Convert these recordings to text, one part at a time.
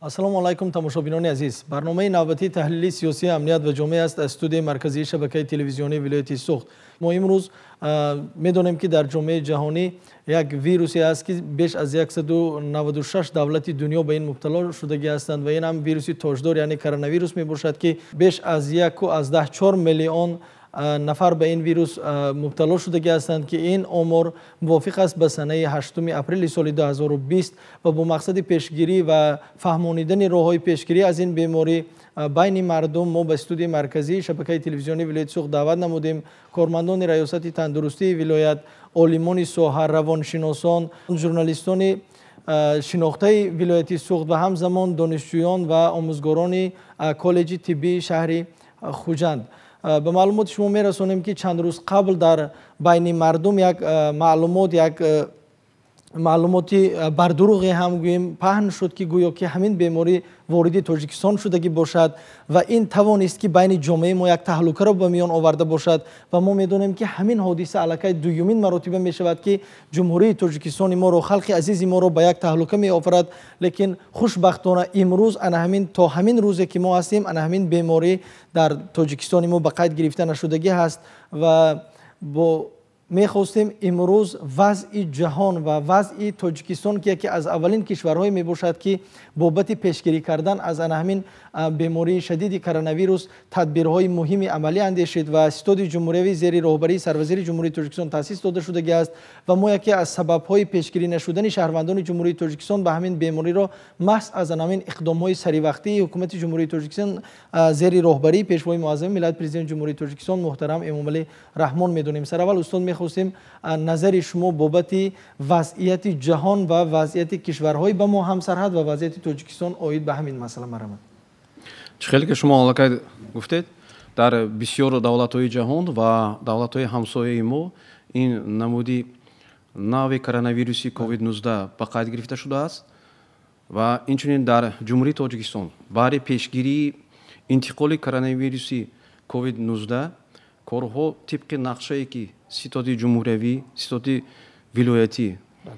ассалому алайкум тамошобинони азиз. барномаи навбатии таҳлили сиёсӣ, амният ва ҷомеа аст аз студияи марказии шабакаи телевизионии вилояти Суғд. мо имрӯз медонем ки дар ҷомеаи ҷаҳонӣ як вирусе аст ки беш аз 196 давлати дунё ба ин мубтало шудагӣ ҳастанд ва ин ҳам вируси тоҷдор, яъне коронавирус мебошад ки беш аз 1.4 миллион нафар ба ин вирус мубтало шудагӣ ҳастанд ки ин омор мувофиқ аст ба санаи 8 апрели соли 2020 ва бо мақсади пешгирӣ ва фаҳмонидани роҳҳои пешгирӣ аз ин беморӣ байни мардум мо ба студияи марказии шабакаи телевизионии вилояти Суғд даъват намудем. Кормандони раёсати тандурустии вилоят, олимони соҳа, равоншиносон, журналистони шинохтаи вилояти Суғд ва ҳамзамон донишҷӯён ва омӯзгорони коллеҷи тиббии шаҳри Хуҷанд. ба маълумоти шумо мерасонем ки чанд рӯз қабл дар байни мардум як маълумоти бардуруғе ҳам гӯем паҳн шуд ки гӯё ки ҳамин беморӣ вориди Тоҷикистон шудагӣ бошад ва ин тавонист ки байни ҷомеаи мо як таҳлукаро ба миён оварда бошад ва мо медонем ки ҳамин ҳодиса аллакай дуюмин маротиба мешавад ки ҷумҳурии Тоҷикистони моро, халқи азизи моро ба як таҳлука меофарад. Лекин хушбахтона имрӯз то ҳамин рӯзе ки мо ҳастем ҳамин беморӣ дар Тоҷикистони мо ба қайд гирифта нашудагӣ ҳаст ва мехостем имрӯз вазъи ҷаҳон ва вазъи Тоҷикистон ки яке аз аввалин кишварҳое мебошад ки бобати пешгирӣ кардан аз ҳамин бемории шадиди коронавирус тадбирҳои муҳими амалӣ андешид ва ситоди ҷумҳуриявӣ зери роҳбарии сарвазири ҷумҳурии Тоҷикистон таъсис дода шудагӣ аст ва мо яке аз сабабҳои пешгирӣ нашудани шаҳрвандони ҷумҳурии Тоҷикистон ба ҳамин бемориро маҳз аз ҳамин иқдомҳои саривақтии ҳукумати ҷумҳурии Тоҷикистон зери роҳбарии пешвои муаззами миллат президенти ҷумҳурии Тоҷикистон муҳтарам Эмомалӣ Раҳмон медонем. Сараввал устод мехостем назари шумо бобати вазъияти ҷаҳон ва вазъияти кишварҳои ба мо ҳамсарҳад ва вазъияти Тоҷикистон оид ба ҳамин масъала марамад. Хеле ки шумо аллакай гуфтед, дар бисёр давлатҳои ҷаҳон ва давлатҳои ҳамсояи мо ин намуди нави коронавируси COVID-19 ба қайд гирифта шудааст ва инчунин дар ҷумҳурии Тоҷикистон баъди пешгирии интиқоли коронавируси COVID-19 корҳо тибқи нақшае ки ситоди ҷумҳуриявӣ, ситоди вилоятӣ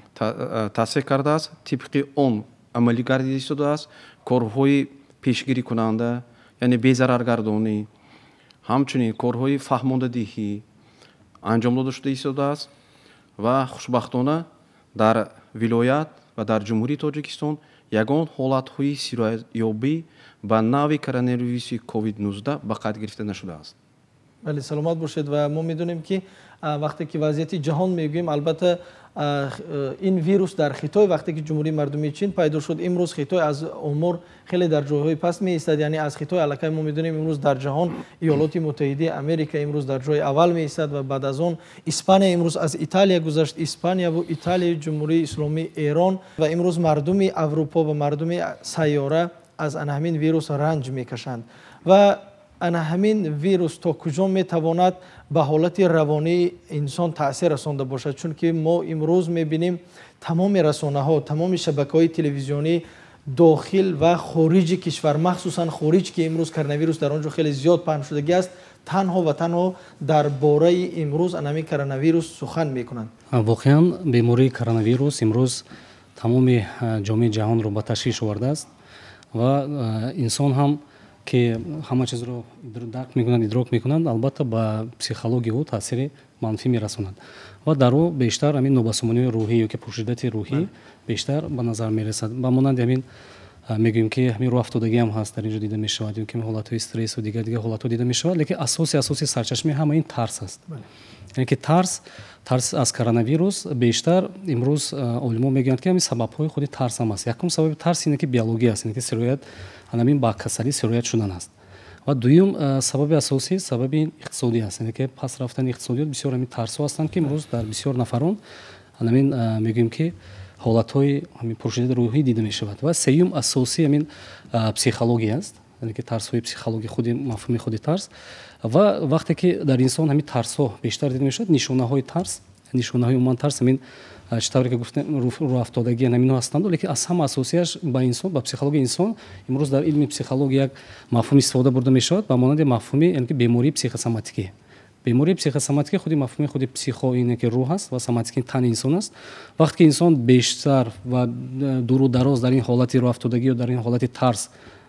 таъсис кардааст, тибқи он амалӣ гардида истодааст. Корҳои пешгирӣ кунанда, яъне безараргардонӣ, ҳамчунин корҳои фаҳмондадиҳӣ анҷом дода шуда истодааст ва хушбахтона дар вилоят ва дар ҷумҳурии Тоҷикистон ягон ҳолатҳои сироятёбӣ ба нави коронавируси COVID-19 ба қайд гирифта нашудааст. бале, саломат бошед ва мо медонем ки вақте ки вазъияти ҷаҳон мегӯем, албатта ин вирус дар Хитой вақте ки ҷумҳурии мардумии Чин пайдо шуд, имрӯз Хитой аз омор хеле дар ҷойҳои паст меистад, яъне аз Хитой аллакай мо медонем имрӯз дар ҷаҳон Иёлоти Муттаҳидаи Америка имрӯз дар ҷойи аввал меистад ва баъд аз он Испания имрӯз аз Италия гузашт. Испанияву Италияи ҷумҳурии исломии Эрон ва имрӯз мардуми Аврупо ва мардуми сайёра аз ҳамин вирус ранҷ мекашанд ва ҳамин вирус то куҷо метавонад ба ҳолати равонии инсон таъсир расонда бошад, чунки мо имрӯз мебинем тамоми расонаҳо, тамоми шабакаҳои телевизионӣ дохил ва хориҷи кишвар, махсусан хориҷ ки имрӯз коронавирус дар он ҷо хеле зиёд паҳн шудагӣ аст, танҳо ва танҳо дар бораи имрӯз ҳамин коронавирус сухан мекунанд. Воқеан бемории коронавирус имрӯз тамоми ҷомеаи ҷаҳонро ба ташвиш овардааст ва инсон ҳам ки ҳама чизро дарк мекунанд, идрок мекунанд, албатта ба психологияи ӯ таъсири манфӣ мерасонад ва дар ӯ бештар ҳамин нобасумониҳои рӯҳӣ ё ки пуршиддати рӯҳӣ бештар ба назар мерасад. Ба монанди ҳамин мегӯем ки ҳамин рӯ афтодагӣ ҳам ҳаст, дар ин ҷо дида мешавад, ё ки ҳолатҳои стрессу дигар ҳолатҳо дида мешавад, лекин асоси сарчашмаи ҳама ин тарс аст. Яъне ки тарс аз коронавирус бештар имрӯз олимон мегӯянд ки ҳамин сабабҳои худи тарс ҳам аст. Якум сабаби тарс ине ки биология аст, ине ки сироят ҳамин ба касалӣ сироят шудан аст. ва дуюм сабаби асосӣ сабаби иқтисодӣ аст, яъне ки пас рафтани иқтисодиёт бисёр ҳамин тарсҳо ҳастанд ки имрӯз дар бисёр нафарон ҳамин мегӯем ки ҳолатҳои ҳамин пуршиддаи рӯҳӣ дида мешавад. Ва сеюм асосӣ ҳамин психология аст, яъне ки тарсҳои психологӣ худи мафҳуми худи тарс ва вақте ки дар инсон ҳамин тарсҳо бештар дида мешавад, нишонаҳои тарс, нишонаҳои умуман тарс ҳамин чӣ тавре ки гуфтем рӯафтодагӣ ҳаминҳо ҳастанду, лекин аз ҳама асосияш ба инсон, ба психологияи инсон имрӯз дар илми психология як мафҳум истифода бурда мешавад ба монанди мафҳуми яъне ки бемории психосоматикӣ. бемории психосоматикӣ худи мафҳуми худи психо ине ки рӯҳ аст ва соматикӣ тани инсон аст. Вақте ки инсон бештар ва дуру дароз дар ин ҳолати рӯафтодагӣ ё дар ин ҳолати тарс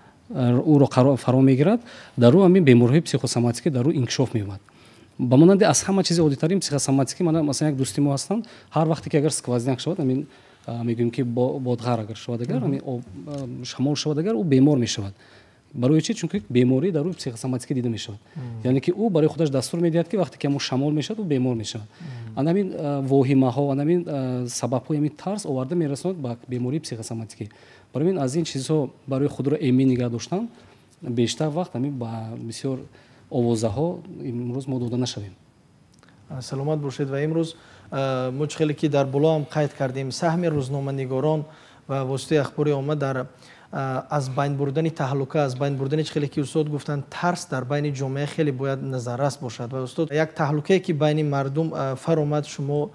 ӯро фаро мегирад, дар ӯ ҳамин бемориҳои психосоматикӣ дар ӯ инкишоф меёбад. ба монанди аз ҳама чизи оддитарин психосоматикӣ, масалан як дӯсти мо ҳастанд, ҳар вақте ки агар сквозняк шавад, ҳамин мегӯем ки бодғар агар шавад, агар ҳамин шамол шавад, агар ӯ бемор мешавад. барои чӣ? Чунки беморӣ дар рӯи психосоматикӣ дида мешавад. Яъне ки ӯ барои худаш дастур медиҳад ки вақте ки ҳамон шамол мешавад, ӯ бемор мешавад. Ҳамин воҳимаҳо, ҳамин сабабҳои ҳамин тарс оварда мерасонад ба бемории психосоматикӣ. барои ин аз ин чизҳо барои худро эмин нигаҳ доштан бештар вақт ҳамин ба бисёр овозаҳо имрӯз мо дода нашавем. саломат бошед. ва имрӯз мо чӣ хеле ки дар боло ҳам қайд кардем, саҳми рӯзноманигорон ва воситаи ахбори омма дар аз байн бурдани таҳаллука, аз байн бурдани чӣ хеле ки устод гуфтанд, тарс дар байни ҷомеа хеле бояд назаррас бошад. ва устод, як таҳаллукае ки байни мардум фаромад, шумо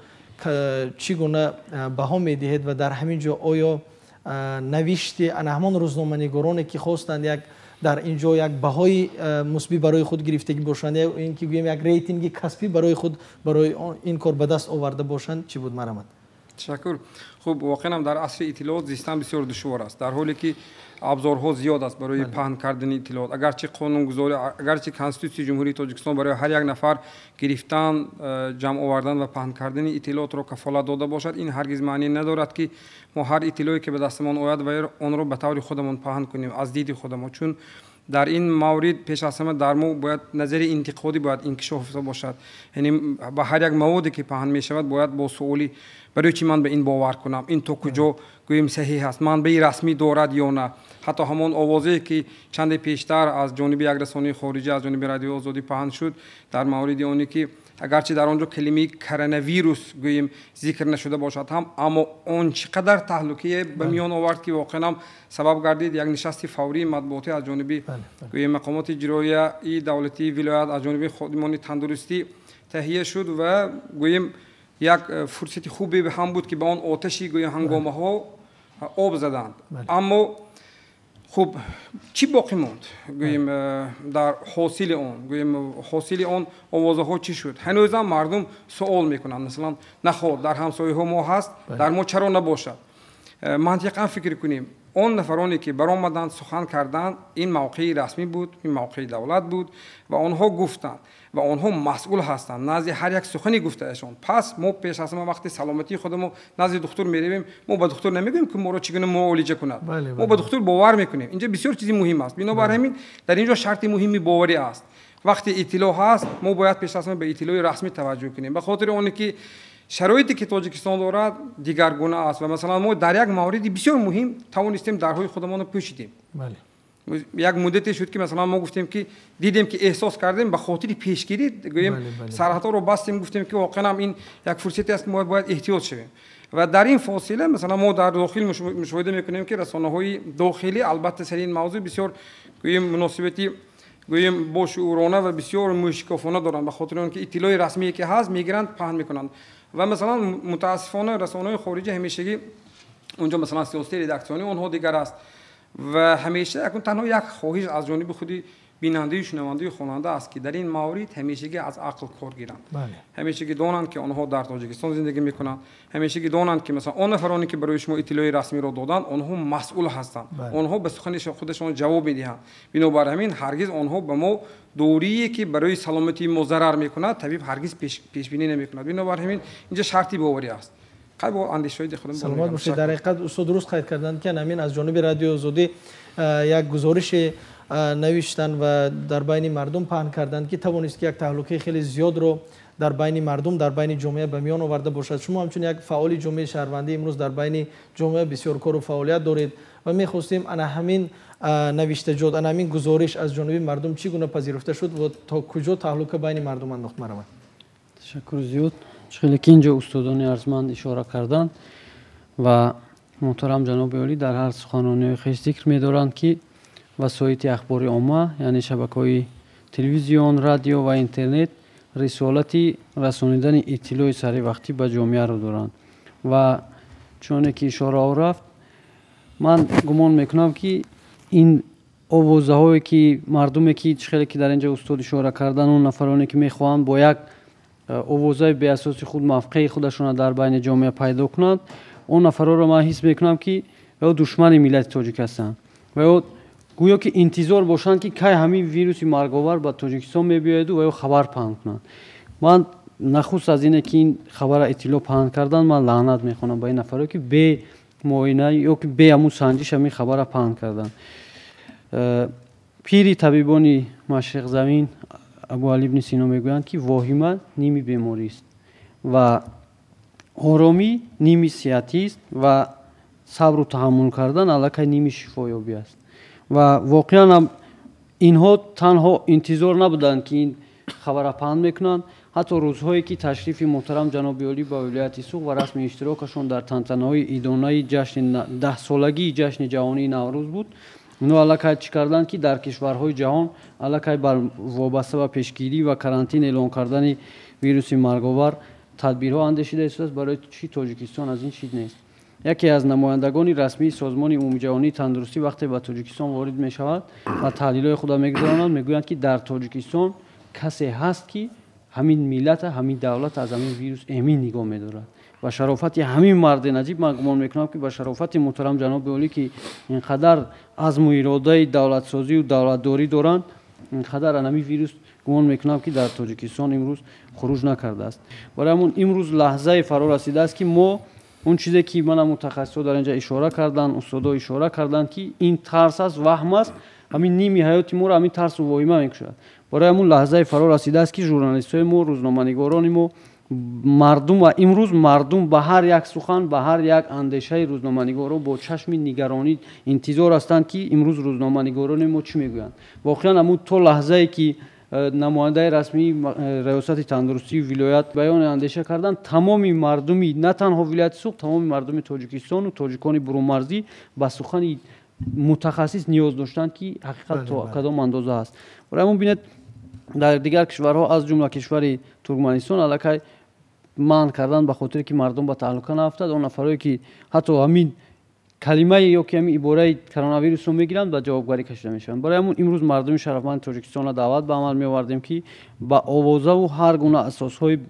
чӣ гуна баҳо медиҳед ва дар ҳамин ҷо оё навишти ҳамон рӯзноманигороне ки хостанд як дар ин ҷо як баҳои мусбӣ барои худ гирифтагӣ бошанд, ин ки гӯем як рейтинги касбӣ барои худ барои ин кор ба даст оварда бошанд, чӣ буд марамад? ташаккур. хуб, воқеан дар асри иттилоот зистан бисёр душвор аст, дар ҳоле ки абзорҳо зиёд аст барои паҳн кардани иттилоот. агарчи қонунгузорӣ, агарчи конститутсияи ҷумҳурии тоҷикистон барои ҳар як нафар гирифтан, ҷамъ овардан ва паҳн кардани иттилоотро кафолат дода бошад, ин ҳаргиз маънӣ надорад ки мо ҳар иттилоое ки ба дастамон ояд ва онро ба таври худамон паҳн кунем аз диди худамон. чун дар ин маврид пеш аз ҳама дар мо бояд назари интиқодӣ бояд инкишоф бошад. яъне ба ҳар як маводе ки паҳн мешавад бояд бо суоли барои чӣ ман ба ин бовар кунам, ин то куҷо гӯем саҳиҳ аст, манбаи расмӣ дорад ё на. ҳатто ҳамон овозее ки чанде пештар аз ҷониби як расонаи хориҷӣ, аз ҷониби радиои озодӣ паҳн шуд дар мавриди оне ки агарчи дар он ҷо калимаи коронавирус гӯем зикр нашуда бошад ҳам, аммо он чӣ қадар таҳлукие ба миён овард ки воқеан сабаб гардид як нишасти фаврии матбуотӣ аз ҷониби гӯем мақомоти иҷроияи давлатии вилоят, аз ҷониби ходимони тандурустӣ таҳия шуд ва гӯем як фурсати хубе ҳам буд ки ба он оташи гӯем ҳангомаҳо об заданд. аммо хуб, чӣ боқӣ монд гӯем дар ҳосили он, гӯем ҳосили он овозаҳо чӣ шуд? ҳанӯзам мардум суол мекунанд, масалан, нахо дар ҳамсояҳо мо ҳаст, дар мо чаро набошад? мантиқан фикр кунем, он нафароне ки баромаданд сухан карданд, ин мавқеи расмӣ буд, ин мавқеи давлат буд ва онҳо гуфтанд ва онҳо масъул ҳастанд назди ҳар як сухани гуфтаашон. пас мо пеш аз ҳама вақти саломатии худамон назди духтур меравем, мо ба духтур намегӯем ки моро чӣ гуна муолиҷа кунад, мо ба духтур бовар мекунем. инҷа бисёр чизи муҳим аст. бинобар ҳамин дар ин ҷо шарти муҳими боварӣ аст. вақте иттилоъ ҳаст, мо бояд пеш аз ҳама ба иттилои расмӣ таваҷҷӯҳ кунем, ба хотири оне ки шароите ки тоҷикистон дорад дигаргуна аст ва масалан мо дар як мавриди бисёр муҳим тавонистем дарҳои худамонро пӯшидем. як муддате шуд ки масалан мо гуфтем ки дидем ки эҳсос кардем ба хотири пешгирӣ гӯем сарҳадҳоро бастем, гуфтем ки воқеан ин як фурсате аст ки мо бояд эҳтиёт шавем. ва дар ин фосила масалан мо дар дохил мушоҳида мекунем ки расонаҳои дохилӣ албатта сари ин мавзӯъ бисёр гӯем муносибати гӯем бошуурона ва бисёр мушкофона доранд, ба хотири он ки иттилои расмие ки ҳаст мегиранд, паҳн мекунанд. ва масалан мутаассифона расонаҳои хориҷӣ ҳамешагӣ онҷо масалан сиёсати редаксиони онҳо дигар аст ва ҳамеша якун танҳо як хоҳиш аз ҷониби худи бинандаи шунавандаи хонанда аст ки дар ин маврид ҳамешагӣ аз ақл кор гиранд. ҳамешагӣ донанд ки онҳо дар тоҷикистон зиндагӣ мекунанд, ҳамешагӣ донанд ки масалан он нафароне ки барои шумо иттилои расмиро доданд, онҳо масъул ҳастанд, онҳо ба сухани худашон ҷавоб медиҳанд. бинобар ҳамин ҳаргиз онҳо ба мо дорие ки барои саломатии мо зарар мекунад, табиб ҳаргиз пешбинӣ намекунад. бинобар ҳамин инҷа шарти боварӣ аст. саломат бошед. дар ҳақиқат устод дуруст қайд карданд ки ҳамин аз ҷониби радиои озодӣ як гузорише навиштанд ва дар байни мардум паҳн карданд ки тавонист ки як таҳлукаи хеле зиёдро дар байни мардум, дар байни ҷомеа ба миён оварда бошад. шумо ҳамчун як фаъоли ҷомеаи шаҳрвандӣ имрӯз дар байни ҷомеа бисёр кору фаъолият доред ва мехостем ана ҳамин навиштаҷот, ана ҳамин гузориш аз ҷониби мардум чӣ гуна пазируфта шуд ва то куҷо таҳлука байни мардум андохт маравад? ташаккур зиёд. хеле ки инҷо устодони арзманд ишора карданд ва муҳтарам ҷаноби олӣ дар ҳар суханронии хиш зикр медоранд ки васоити ахбори омма, яъне шабакаҳои телевизион, радио ва интернет рисолати расонидани иттилои саривақтӣ ба ҷомеаро доранд ва чуноне ки ишорао рафт, ман гумон мекунам ки ин овозаҳое ки мардуме ки хеле ки дар инҷа устод ишора кардан он нафароне ки мехоҳанд бо як овозаи беасоси худ мавқеи худашона дар байни ҷомеа пайдо кунанд, он нафарҳоро ман ҳис мекунам ки ё душмани миллати тоҷик ҳастанд ва ё гӯё ки интизор бошанд ки кай ҳамин вируси марговар ба Тоҷикистон мебиёяду ва ё хабар паҳн кунанд. ман нахуст аз ине ки ин хабара иттилоъ паҳн кардан ман лаънат мехонам ба ин нафаро ки бе муоина ё ки бе ҳамун санҷиш ҳамин хабара паҳн кардан. пири табибони Машриқзамин Абуалӣ ибн Сино мегӯянд ки воҳима ними беморист ва оромӣ ними сиҳатист ва сабру таҳаммул кардан аллакай ними шифоёбӣ аст. ва воқеан ҳам инҳо танҳо интизор набуданд ки ин хабара паҳн мекунанд. ҳатто рӯзҳое ки ташрифи муҳтарам ҷаноби олӣ ба вилояти Суғ ва расми иштирокашон дар тантанаҳои идонаи ҷашни 10-солагии ҷашни ҷаҳонии Наврӯз буд, инҳо аллакай чӣ карданд ки дар кишварҳои ҷаҳон аллакай бар вобаста ба пешгирӣ ва карантин эълон кардани вируси марговар тадбирҳо андешида истодааст. барои чӣ Тоҷикистон аз ин чиз нест. яке аз намояндагони расмии созмони умумиҷаҳонии тандурустӣ вақте ба Тоҷикистон ворид мешавад ва таҳлилҳои худро мегузаронад, мегӯянд ки дар Тоҷикистон касе ҳаст ки ҳамин миллата ҳамин давлата аз ҳамин вирус эмин нигоҳ медорад. ба шарофати ҳамин марди наҷиб ман гумон мекунам ки ба шарофати муҳтарам ҷаноби олӣ ки инқадар азму иродаи давлатсозию давлатдорӣ доранд, инқадар ан ҳамин вирус гумон мекунам ки дар Тоҷикистон имрӯз хуруҷ накардааст. барои ҳамун имрӯз лаҳзае фаро расидааст ки мо он чизе ки мана мутахассисо дар инҷа ишора карданд, устодо ишора карданд ки ин тарс аст, ваҳм аст, ҳамин ними ҳаёти моро ҳамин тарсу воҳима мекушад. барои ҳамун лаҳзае фаро расидааст ки журналистҳои мо, рӯзноманигорони мо, мардум ва имрӯз мардум ба ҳар як сухан, ба ҳар як андешаи рӯзноманигорон бо чашми нигаронӣ интизор ҳастанд ки имрӯз рӯзноманигорони мо чӣ мегӯянд. воқеан ҳамун то лаҳзае ки намояндаи расмии раёсати тандурустии вилоят баёни андеша карданд, тамоми мардуми на танҳо вилояти Суғ, тамоми мардуми Тоҷикистону тоҷикони бурунмарзӣ ба сухани мутахассис ниёз доштанд ки ҳақиқат то кадом андоза ҳаст. барои ҳамон бинед дар дигар кишварҳо аз ҷумла кишвари Туркманистон аллакай манъ кардан ба хотире ки мардум ба таҳлука нафтад. он нафарое ки ҳатто ҳамин калимае ё ки ҳамин ибораи коронавирусро мегиранд ба ҷавобгарӣ кашида мешаванд. барои ҳамун имрӯз мардуми шарафманди Тоҷикистонро даъват ба амал меовардем ки ба овозаву ҳар гуна асосҳои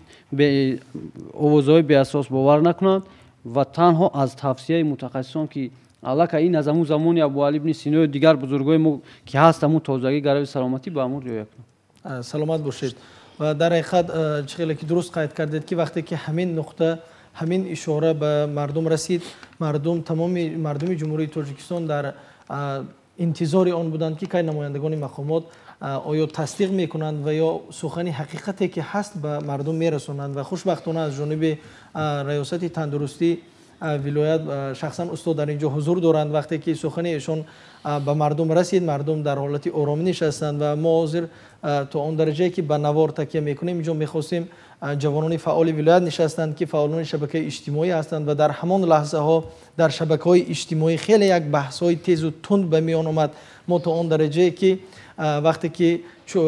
овозаҳои беасос бовар накунанд ва танҳо аз тавсияи мутахассисон ки аллакай ин аз ҳамун замони Абуалӣ ибн Сино дигар бузургои мо ки ҳаст ҳамун тозагӣ гарави саломатӣ ба амур риоя кунад. саломат бошед. ва дар ҳақиқат хеле ки дуруст қайд кардед ки вақте ки ҳамин нуқта ҳамин ишора ба мардум расид, мардум тамоми мардуми ҷумҳурии Тоҷикистон дар интизори он буданд ки кай намояндагони мақомот оё тасдиқ мекунанд ва ё сухани ҳақиқате ки ҳаст ба мардум мерасонанд. ва хушбахтона аз ҷониби раёсати тандурустӣ вилоят шахсан устод дар инҷо ҳузур доранд. вақте ки сухани эшон ба мардум расид, мардум дар ҳолати оромӣ нишастанд ва мо ҳозир то он дараҷае ки ба навор такя мекунем инҷо мехостем ҷавонони фаъоли вилоят нишастанд ки фаъолони шабакаи иҷтимоӣ ҳастанд ва дар ҳамон лаҳзаҳо дар шабакаҳои иҷтимоӣ хеле як баҳсҳои тезу тунд ба миён омад. мо то он дараҷае ки вақте ки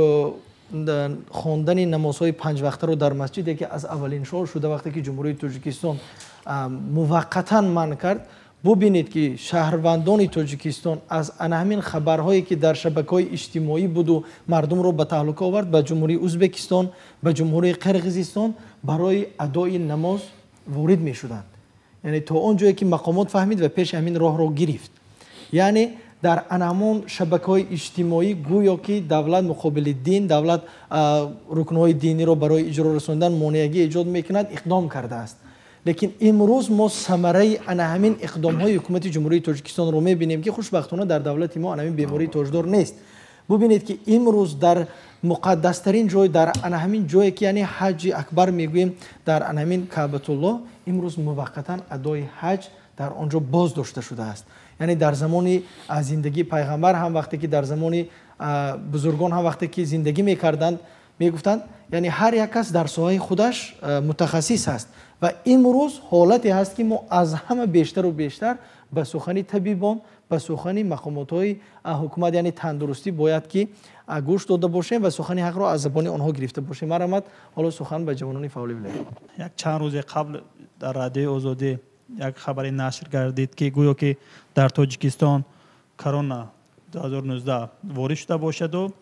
хондани намозҳои панҷвақтаро дар масҷиде ки аз аввалин шор шуда вақте ки ҷумҳурии Тоҷикистон муваққатан манъ кард, бубинед ки шаҳрвандони Тоҷикистон аз ҳамин хабарҳое ки дар шабакаҳои иҷтимоӣ буду мардумро ба таҳлука овард, ба ҷумҳурии Узбекистон, ба ҷумҳурии Қирғизистон барои адои намоз ворид мешуданд. яъне то он ҷое ки мақомот фаҳмид ва пеши ҳамин роҳро гирифт. яъне дар анамон шабакаҳои иҷтимоӣ гӯё ки давлат муқобили дин, давлат рукнҳои диниро барои иҷро расонидан монеагӣ эҷод мекунад, иқдом кардааст. лекин имрӯз мо самараи ана ҳамин иқдомҳои ҳукумати ҷумҳурии Тоҷикистонро мебинем ки хушбахтона дар давлати мо ана ҳамин бемории тоҷдор нест. бубинед ки имрӯз дар муқаддастарин ҷой, дар ана ҳамин ҷое ки яъне ҳаҷи акбар мегӯем, дар ана ҳамин Каъбатуллоҳ имрӯз муваққатан адои ҳаҷ дар он ҷо боз дошта шудааст. яъне дар замони зиндагии пайғамбар ҳам вақте ки дар замони бузургон ҳам вақте ки зиндагӣ мекарданд мегуфтанд яъне ҳар як кас дар соҳаи худаш мутахассис аст. ва имрӯз ҳолате ҳаст ки мо аз ҳама бештару бештар ба сухани табибон, ба сухани мақомотҳои ҳукумат яъне тандурустӣ бояд ки гӯш дода бошем ва сухани ҳақро аз забони онҳо гирифта бошем. марамад ҳоло сухан ба ҷавонони фаъоли вилоят. як чанд рӯзи қабл дар радиои Озодӣ як хабаре нашр гардид ки гӯё ки дар Тоҷикистон корона 2019 وارد شده باشد و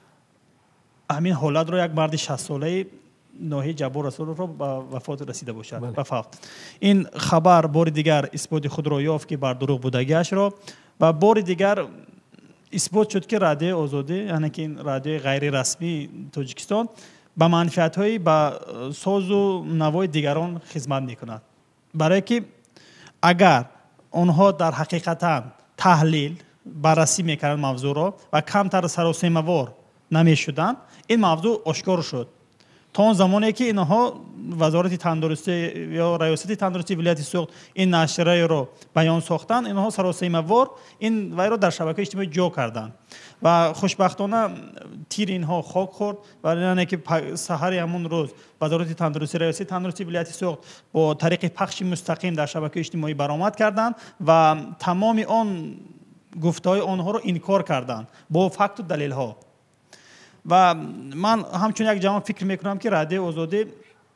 همین حالت رو یک مرد 60 ساله ناحیه جبار رسول رو به وفات رسیده باشد. وفات. این خبر بار دیگر اثبات خود را یافت که بر دروغ بودگیش را و بار دیگر اثبات شد که رادیو آزادی، یعنی که این رادیو غیر رسمی تاجیکستان به منفعت‌های با ساز و نوای دیگران خدمت می‌کند. برای که اگر آنها در حقیقتا تحلیل بررسی می‌کردند موضوع را و کمتر سراسیمه‌وار نمی‌شدند، این موضوع آشکار شد. تا اون زمانی که اینها وزارت تندرستی یا ریاست تندرستی ولایت سوخت این نشریه رو بیان ساختن، اینها سراسیمه‌وار این وی رو در شبکه اجتماعی جا کردن و خوشبختانه تیر اینها خاک خورد و یعنی که سحر همون روز وزارت تندرستی ریاست تندرستی ولایت سوخت با طریق پخش مستقیم در شبکه اجتماعی برآمد کردند و تمام آن گفته‌های آنها رو انکار کردند با فکت و دلیل ها. و من همچون یک جوان فکر میکنم که رادیو آزادی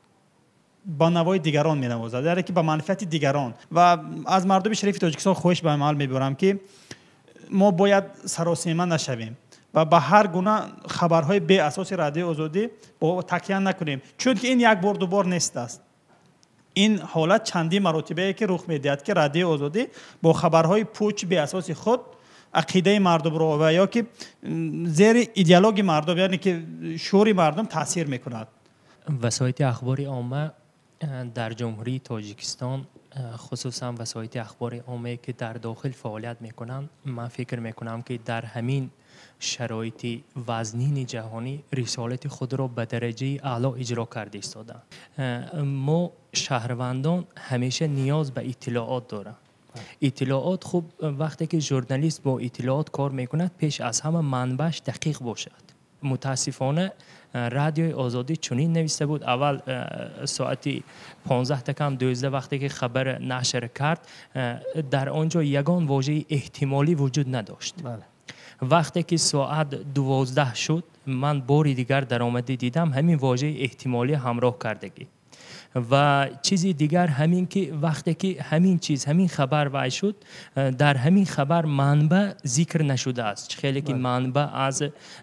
با نوای دیگران مینوازد، یعنی که با منفعت دیگران. و از مردم شریف تاجیکستان خواهش به عمل میبرم که ما باید سراسیمه نشویم و به هر گونه خبرهای بی اساس رادیو آزادی با تکیه نکنیم، چون که این یک بار دو بار نیست است. این حالت چندی مراتبه که رخ میدهد که رادیو آزادی با خبرهای پوچ بی اساس خود عقیده مردم رو و یا که زیر ایدئولوژی مردم، یعنی که شعور مردم تاثیر میکند. وسایط اخباری عامه در جمهوری تاجیکستان، خصوصا وسایط اخباری عامه که در داخل فعالیت میکنند، من فکر میکنم که در همین شرایط وزنین جهانی رسالت خود را به درجه اعلا اجرا کرده ایستادند. ما شهروندان همیشه نیاز به اطلاعات دارند. اطلاعات خوب وقتی که ژورنالیست با اطلاعات کار میکند پیش از همه منبعش دقیق باشد. متاسفانه رادیوی آزادی چنین نوشته بود، اول ساعت 15 تا کم 12 وقتی که خبر نشر کرد در آنجا یگان واژه احتمالی وجود نداشت. وقتی که ساعت 12 شد من باری دیگر در آمده دیدم همین واژه احتمالی همراه کردگی. و چیزی دیگر همین که وقتی که همین خبر وای شد در همین خبر منبع ذکر نشده است. خیلی که منبع از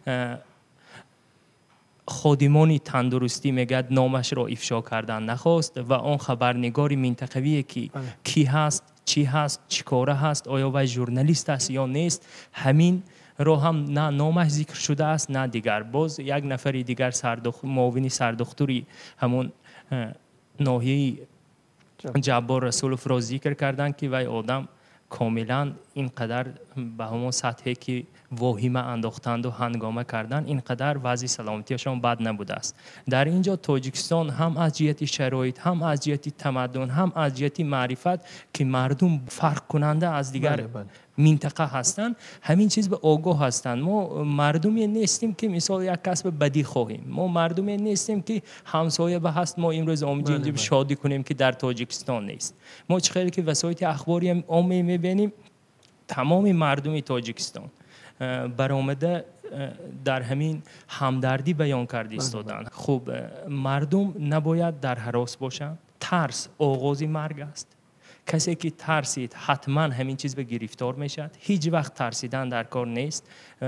خادمان تندرستی میگد نامش را افشا کردن نخواست و آن خبرنگار منطقوی که کی هست، چی هست، چی کاره هست، آیا وی ژورنالیست است یا نیست، همین رو هم نه نامش ذکر شده است نه دیگر. باز یک نفر دیگر معاون سردختوری همون ناحیه جبار رسولوف را ذکر کردن که وی آدم کاملا اینقدر به همون سطحی که واهمه انداختند و هنگامه کردن اینقدر وضع سلامتیشان بد نبوده است. در اینجا تاجیکستان هم از جهت شرایط، هم از جهت تمدن، هم از جهت معرفت که مردم فرق کننده از دیگر منطقه هستند، همین چیز به آگاه هستند. ما مردمی نیستیم که مثال یک کسب بدی خواهیم، ما مردمی نیستیم که همسایه به هست ما امروز آمدیم شادی کنیم که در تاجیکستان نیست. ما چه که وسایط اخباری عامه میبینیم تمام مردم تاجیکستان برآمده در همین همدردی بیان کرده ایستادند. خب مردم نباید در هراس باشند. ترس آغاز مرگ است. کسی که ترسید حتما همین چیز به گرفتار میشد. هیچ وقت ترسیدن در کار نیست.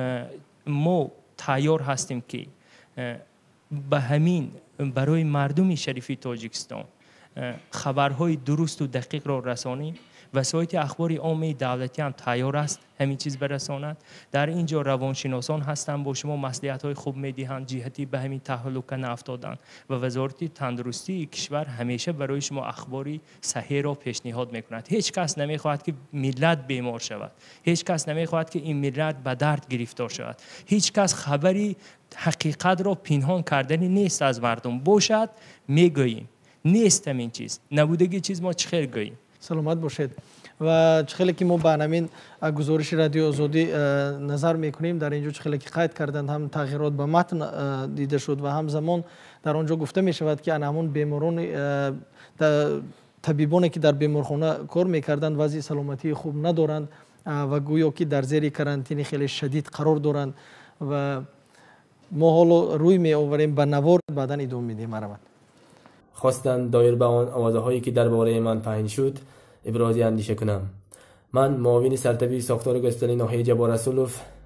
ما تیار هستیم که به همین برای مردم شریفی تاجیکستان خبرهای درست و دقیق را رسانیم. وسایط اخباری عامه دولتی هم تیار است همین چیز برساند. در اینجا روانشناسان هستند با شما مصلحت‌های خوب می‌دهند جهتی به همین تهلکه نیفتادند و وزارت تندرستی کشور همیشه برای شما اخباری صحیح را پیشنهاد می‌کند. هیچ کس نمی‌خواهد که ملت بیمار شود، هیچ کس نمی‌خواهد که این ملت به درد گرفتار شود، هیچ کس خبری حقیقت را پنهان کردنی نیست از مردم. باشد میگوییم، نیست همین چیز، نبودگی چیز ما چه خیر گوییم. سلامت باشید. و چخیلی که ما برنامه گزارش رادیو آزادی نظر میکنیم در اینجا چخیلی که قید کردند هم تغییرات به متن دیده شد و همزمان در آنجا گفته می شود که همون بیماران طبیبانی که در بیمارخانه کار میکردند وضع سلامتی خوب ندارند و گویا که در زیر کرانتین خیلی شدید قرار دارند و ما حالا روی می آوریم به نوار بعدا ادامه میدیم. مرحبا. خواستم دایر به آن آوازهایی که درباره من پخش شد ابراز اندیشه کنم. من معاون سرطبیب ساختار گسترده ناحیه جبار رسولوف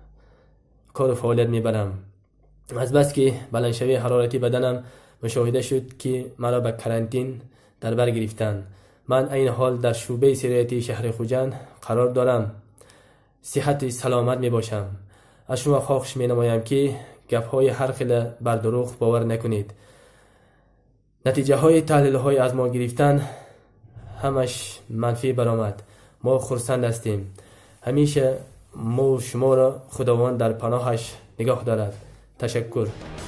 کار و فعالیت میبرم. از بس که بلندشوی حرارتی بدنم مشاهده شد که مرا به کرانتین در بر گرفتند. من این حال در شعبه سرایتی شهر خوجند قرار دارم. صحت سلامت می باشم. از شما خواهش می نمایم که گپ های هر خیلی بر دروغ باور نکنید. نتیجه های تحلیل های از ما گرفتن همش منفی برآمد. ما خرسند هستیم. همیشه ما و شما را خداوند در پناهش نگاه دارد. تشکر.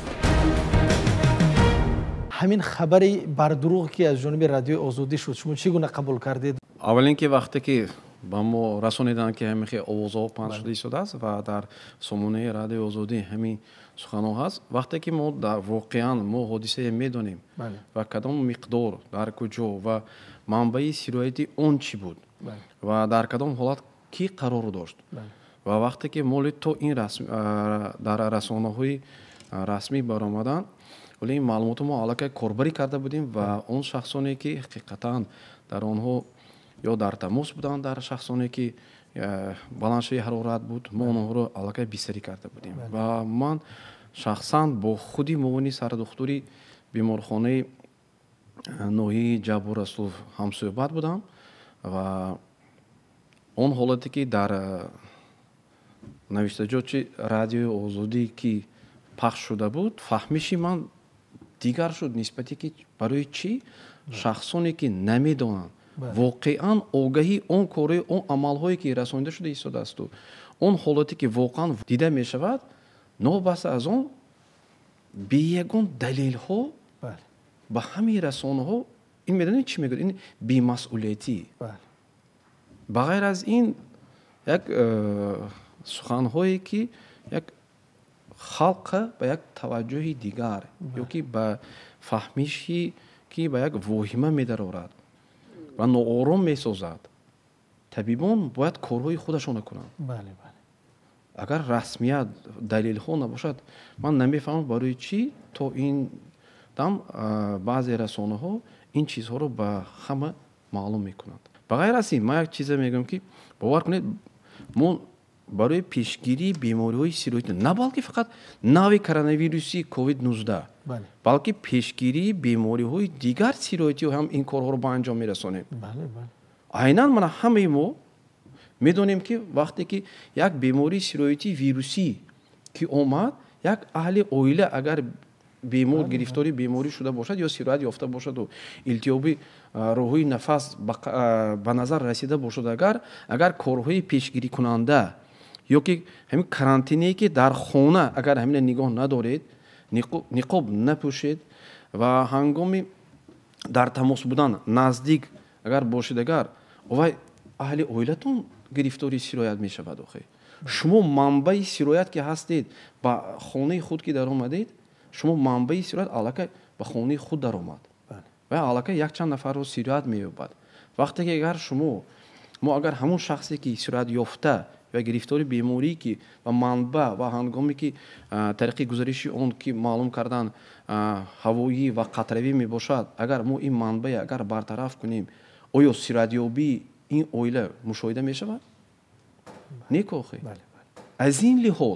همین خبری بر دروغ که از جانب رادیو آزادی شد شما چگونه قبول کردید؟ اول اینکه وقتی که با ما رسانیدن که همین آوازها پخش شده است و در سامانه رادیو آزادی همین سخنها هست، وقتی که ما در واقعا ما حادثه میدونیم و کدام مقدار در کجا و منبع سرایت اون چی بود و در کدام حالت کی قرار داشت و وقتی که ما تو این رسم در رسانه‌های رسمی برآمدن ولی این معلومات ما علاقه کاربری کرده بودیم و اون شخصانی که حقیقتا در آنها یا در تماس بودن در شخصانی که بلندشوی حرارت بود ما اونها رو علاقه بیشتری کرده بودیم و من شخصا با خودی موانی سر دکتری بیمارخانه ناحیه جبر رسول هم صحبت بودم و اون حالتی که در نوشتجات رادیو آزادی که پخش شده بود فهمیشی من دیگر شد نسبتی که برای چی شخصانی که نمیدونن واقعا آگاهی اون کاری اون عملهایی که رسانیده شده ایستاده است و اون حالتی که واقعا دیده می شود نوبت از اون بیگون دلیل ها با همین رسانه ها این میدونید چی میگه این بی‌مسئولیتی بغیر از این یک سخنهایی که یک خلق به یک توجه دیگر یا که به فهمیشی که به یک واهمه می‌درآورد و ناآرام می‌سازد. طبیبان باید کارهای خودشون کنند. اگر رسمیت دلیل ها نباشد من نمیفهمم برای چی تا این دم بعضی رسانه ها این چیزها رو به همه معلوم میکنند. بغیر از این من یک چیز میگم که باور کنید ما برای پیشگیری بیماری‌های سیرویتی نه بلکه فقط نوع کرونا ویروسی کووید 19 بلکه پیشگیری بیماری‌های دیگر سیرویتی هم این کارها رو به انجام میرسانیم. عیناً من همه ما میدونیم که وقتی که یک بیماری سیرویتی ویروسی که اومد یک اهل عائله اگر بیمار گرفتاری بیماری شده باشد یا سیرویت یافته باشد و التیابی راههای نفس به نظر رسیده باشد اگر کارهای پیشگیری کننده یا که همین کرانتینی که در خانه اگر همین نگاه ندارید نقاب نپوشید و هنگامی در تماس بودن نزدیک اگر باشید اگر اهل عائلتون گرفتاری سیرویت می شود. شما منبع سیرویت که هستید با خانه خود که در آمدید شما منبع سیرویت علاقه به خانه خود در آمد و علاقه یک چند نفر رو سیرویت می یابد. وقتی که اگر ما اگر همون شخصی که سیرویت یافته و گرفتاری بیماری که و منبع و هنگامی که طریق گزارشی اون که معلوم کردن هوایی و قطروی می باشد اگر ما این منبع اگر برطرف کنیم آیا سیرویت یابی این عائله مشاهده می شود؟ نیکوخی. از این لحاظ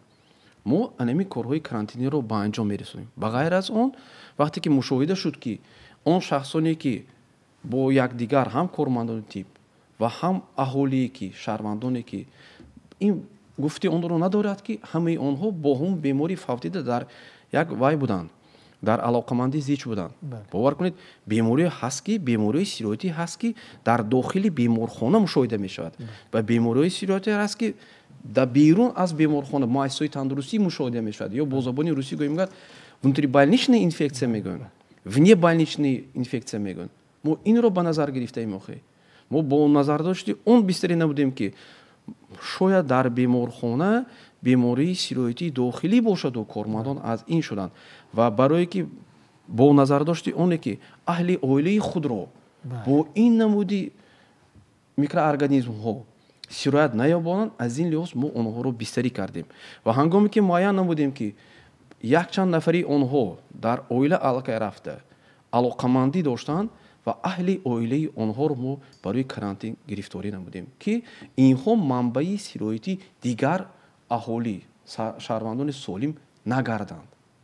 ما انمی کارهای کرانتینی رو به انجام میرسونیم. بغیر از اون وقتی که مشاهده شد که اون شخصانی که با یکدیگر هم کارمندان تیپ و هم اهالی که شهروندانی که این گفتی اون رو ندارد که همه آنها با هم بیماری فوتیده در یک وای بودند در علاقمندی زیچ بودند. باور کنید بیماری هست که بیماری سیرویتی هست که در داخل بیمارخانه مشاهده می شود و بیماری سیرویتی هست که در بیرون از بیمارخانه مؤسسه تندرستی مشاهده می شود یا با زبان روسی گوییم внутрибольничная инфекция میگن внебольничная инфекция میگن. ما این رو به نظر گرفته ایم. ما با نظر داشتی اون بیشتری نبودیم که شاید در بیمارخانه بیماری سیرویتی داخلی باشد و کارمندان از این شدند و برای که با نظر داشتی اونه که اهل عائله خود رو با این نمودی میکروارگانیسم ها سیرویت نیابانند از این لحاظ ما اونها رو بیشتری کردیم و هنگامی که معین نمودیم که یک چند نفری اونها در عائله علاقه رفته علاقمندی داشتند و اهل عائله اونها رو ما برای کرانتین گرفتاری نمودیم که اینها منبع سیرویتی دیگر اهالی шаҳрвандони солим нагарданд.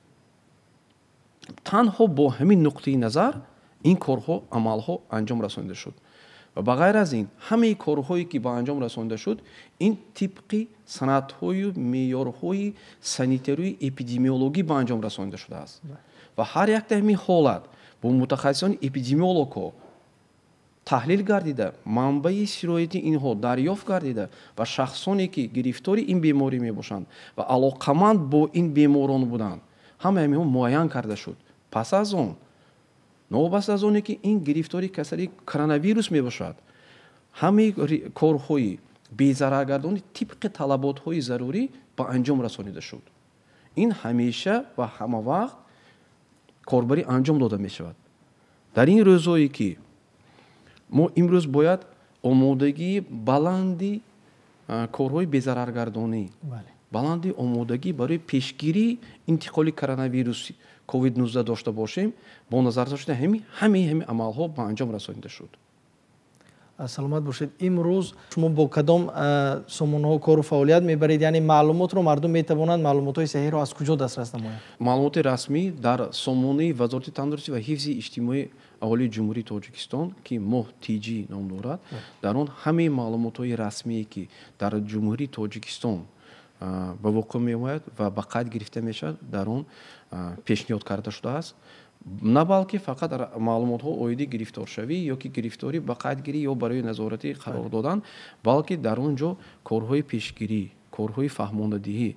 танҳо бо ҳамин нуқтаи назар ин корҳо амалҳо анҷом расонида шуд ва ба ғайр аз ин ҳамаи корҳое ки ба анҷом расонида шуд ин тибқи санадҳою меъёрҳои санитарию эпидемиологӣ ба анҷом расонида шудааст ва ҳар якта ҳамин ҳолат бо мутахассисони эпидемиологҳо таҳлил гардида манбаи сирояти инҳо дарёфт гардида ва шахсоне ки гирифтори ин беморӣ мебошанд ва алоқаманд бо ин беморон буданд ҳама ҳамиҳо муайян карда шуд. пас аз он новобаста аз оне ки ин гирифтори касали коронавирус мебошад ҳамаи корҳои безараргардонӣ тибқи талаботҳои зарурӣ ба анҷом расонида шуд. ин ҳамеша ва ҳама вақт корбарӣ анҷом дода мешавад. дар ин рӯзҳое ки мо имрӯз бояд омодагии баланди корҳои безараргардонӣ баланди омодагӣ барои пешгирии интиқоли коронавируси COVID-19 дошта бошем, бо назар дошта ҳамаи амалҳо ба анҷом расонида шуд. саломат бошед. имрӯз шумо бо кадом сомонаҳо кору фаъолият мебаред? яъне маълумотро мардум метавонанд маълумотҳои саҳиҳро аз куҷо дастрас намоянд? маълумоти расмӣ дар сомонаи вазорати тандурустӣ ва ҳифзи иҷтимоии аҳолии ҷумҳурии Тоҷикистон ки моҳ TG ном дорад, дар он ҳамаи маълумотҳои расмие ки дар ҷумҳурии Тоҷикистон ба вуқӯъ меояд ва ба қайд гирифта мешавад, дар он пешниҳод карда шудааст. на балки фақат маълумотҳо оиди гирифторшавӣ ё ки гирифторӣ ба қайдгирӣ ё барои назоратӣ қарор додан, балки дар он ҷо корҳои пешгирӣ, корҳои фаҳмондадиҳӣ,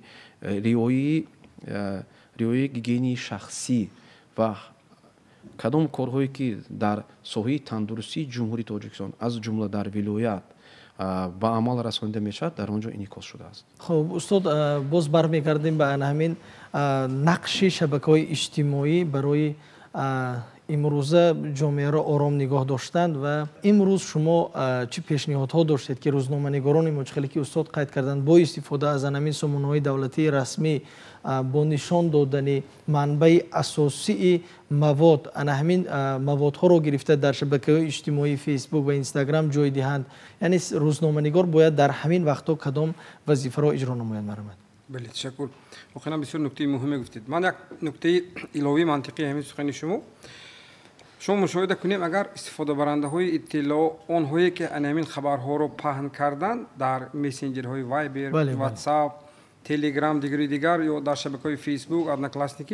риояи гигиении шахсӣ ва кадом корҳое ки дар соҳаи тандурустии ҷумҳурии Тоҷикистон аз ҷумла дар вилоят ба амал расонида мешавад, дар он ҷо инъикос шудааст. хуб устод, боз бармегардем ба ҳамин нақши шабакаҳои иҷтимоӣ барои имрӯза ҷомеаро ором нигоҳ доштанд ва имрӯз шумо чӣ пешниҳодҳо доштед ки рӯзноманигорони мучхеле ки устод қайд карданд бо истифода аз анҳамин сомонаҳои давлатии расмӣ бо нишон додани манбаи асосии мавод анҳамин маводҳоро гирифта дар шабакаҳои иҷтимоии фейсбук ва инстаграм ҷой диҳанд, яъне рӯзноманигор бояд дар ҳамин вақтҳо кадом вазифаро иҷро намояд? марамад. бале, ташаккур. воқеан бисёр нуктаи муҳиме гуфтед. ман як нуктаи иловии мантиқии ҳамин сухани шумо мушоҳида кунем, агар истифодабарандаҳои иттилоъ онҳое ки анҳамин хабарҳоро паҳн карданд дар мессенҷерҳои Viber, WhatsApp, Telegram, дигар ё дар шабакаҳои Facebook, Одноклассники,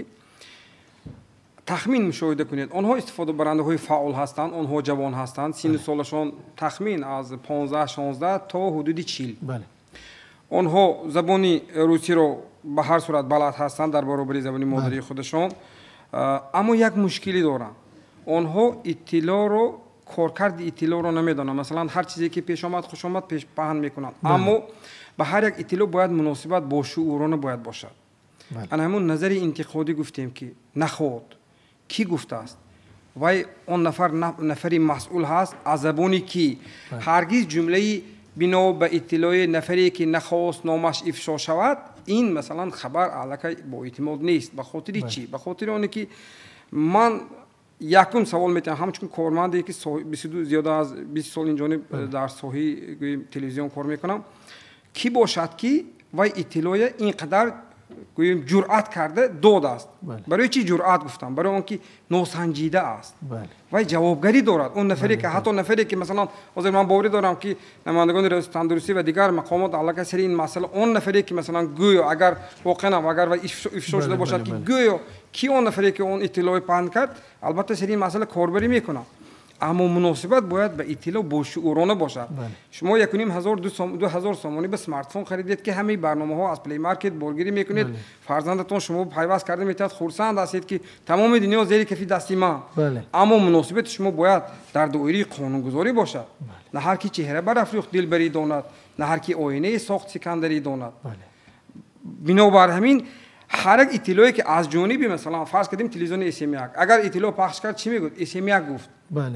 тахмин мушоҳида кунед, онҳо истифодабарандаҳои фаъол ҳастанд, онҳо ҷавон ҳастанд, синни солашон тахмин аз 15-16 то ҳудуди 40. онҳо забони русиро ба ҳар сурат балад ҳастанд дар баробари забони модарии худашон, аммо як мушкилӣ доранд. онҳо иттилоъро, коркарди иттилоъро намедонанд. масалан, ҳар чизе ки пеш омад, хуш омад, паҳн мекунанд. аммо ба ҳар як иттилоъ бояд муносибат бошуурона бояд бошад. ана ҳамун назари интиқодӣ гуфтем ки наход кӣ гуфтааст, вай он нафари масъул ҳаст аз забони ки ҳаргиз ҷумлаи бино ба иттилои нафаре ки нахост номаш ифшо шавад, ин масалан хабар аллакай боэътимод нест. ба хотири чӣ? ба хотири оне ки ман якум савол метавонам, ҳамчун корманде ки 22 зиёда аз 20 сол инҷониб дар соҳаи телевизион кор мекунам, кӣ бошад ки вай иттилоя инқадар гӯем ҷуръат карда додааст. барои чӣ ҷуръат гуфтам? барои он ки носанҷида аст. вай ҷавобгарӣ дорад. он нафаре ки ҳатто нафаре ки масалан ҳозир ман боварӣ дорам ки намояндагони раиси тандурустӣ ва дигар мақомот аллакай сари ин масъала, он нафаре ки масалан гӯё агар воқеан агар вай ифшо шуда бошад ки гӯё ки он нафаре ки он иттилои паҳн кард, албатта сари ин масъала корбарӣ мекунам. аммо муносибат бояд ба иттилоъ бошуурона бошад. шумо 1,5 сомонӣ ба смартфон харидед ки ҳамаи барномаҳо аз Play Market боргирӣ мекунед. фарзандатон шумо пайваст карда метавад, хурсанд ҳастед ки тамоми дунё зери кафи дасти ман. аммо муносибати шумо бояд дар доираи қонунгузорӣ бошад. на ҳар ки чеҳра барафрӯхт дилбарӣ донад, на ҳар ки оинаи сохт сикандарӣ донад. бинобар ҳамин ҳар як иттилое ки аз ҷониби масалан фарз кардем телевизиони SM1 агар иттилоъ пахш кард чӣ мегӯфт? SM1 гуфт.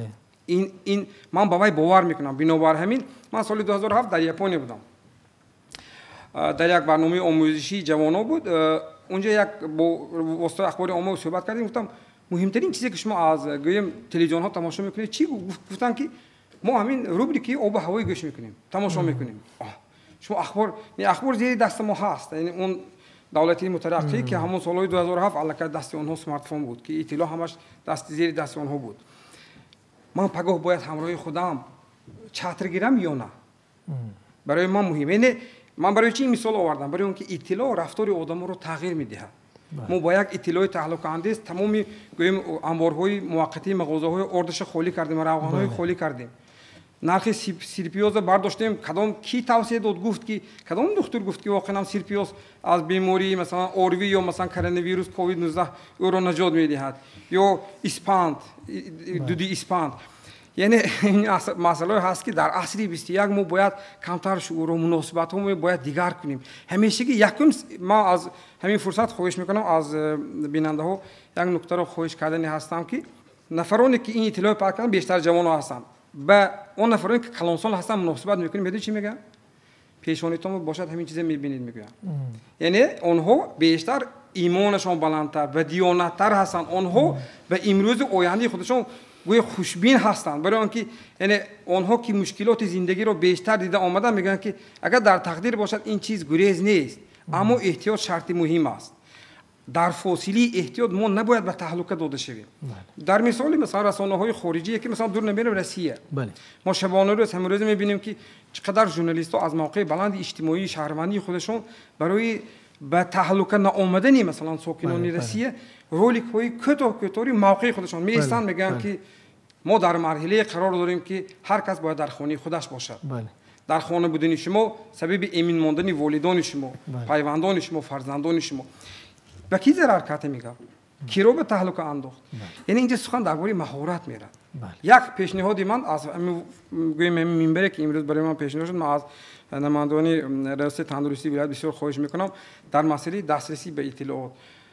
ин ман ба вай бовар мекунам. бинобар ҳамин ман соли 2007 дар Япония будам. дар як барномаи омӯзишии ҷавонон буд. унҷо як бо воситаи ахбори оммави суҳбат кардем. гуфтам муҳимтарин чизе ки шумо аз гӯем телевизионҳо тамошо мекунед чӣ? гуфтанд ки мо ҳамин рубрикаи обу ҳавои гӯш мекунем, тамошо мекунем. шумо ахбор зери даста мо ҳаст. яъне он دولتی مترقی که همون سالهای 2007 علاقه دست اونها سمارتفون بود که اطلاع همش زیر دست اونها بود. من پگاه باید همراه خودم چتر گیرم یا نه؟ برای من مهمه. یعنی من برای چی این مثال آوردم؟ برای اونکه اطلاع رفتار آدم رو تغییر میدهد. ما با یک اطلاع تهلکه اندیش تمامی گویم انبارهای موقتی مغازه‌های اردش خالی کردیم، روغن‌های خالی کردیم. نرخ سیرپیوز برداشتیم. کدام کی توصیه داد گفت که کدام دکتر گفت که واقعا سیرپیوز از بیماری مثلا اوروی یا مثلا کرونا ویروس کووید 19 او رو نجات میدهد یا اسپاند دودی اسپاند. یعنی این مسئله هست که در عصر 21 ما باید کمتر شعور و مناسبت هم باید دیگر کنیم. همیشه که یکم ما از همین فرصت خواهش میکنم از بیننده ها یک نکته رو خواهش کردنی هستم که نفرانی که این اطلاع پاک کردن بیشتر جوان ها هستن. به اون نفرانی که کلانسال هستن مناسبت میکنیم. بدون چی میگن؟ پیشانیتون باشد همین چیزا میبینید میگن. یعنی اونها بیشتر ایمانشون بلندتر و دیانت‌تر هستن. اونها به امروز آینده خودشون گویا خوشبین هستند. برای آنکه یعنی اونها که مشکلات زندگی رو بیشتر دیده آمدن میگن که اگر در تقدیر باشد این چیز گریز نیست، اما احتیاط شرط مهم است. در فاصله احتیاط ما نباید به تهلکه داده شویم. در مثال رسانه‌های خارجی که مثلا دور نمیره روسیه، ما شبانه روز امروز میبینیم که چقدر ژورنالیست‌ها از موقع بلند اجتماعی شهروندی خودشون برای به تهلکه نآمدن مثلا ساکنان روسیه رولیک‌های کوتاهی موقع خودشون می‌ایستن میگن که ما در مرحله قرار داریم که هر کس باید در خانه خودش باشد. در خانه بودن شما سبب امین ماندن والدان شما، پیوندان شما، فرزندان شما. به کی ضرر کرده میگم؟ کی رو به تهلکه انداخت؟ یعنی اینجا سخن درباره مهارت میره. یک پیشنهادی من از گویم منبری که امروز برای من پیشنهاد شد، من از نمایندگان ریاست تندرستی ولایت بسیار خواهش میکنم در مسئله دسترسی به اطلاعات.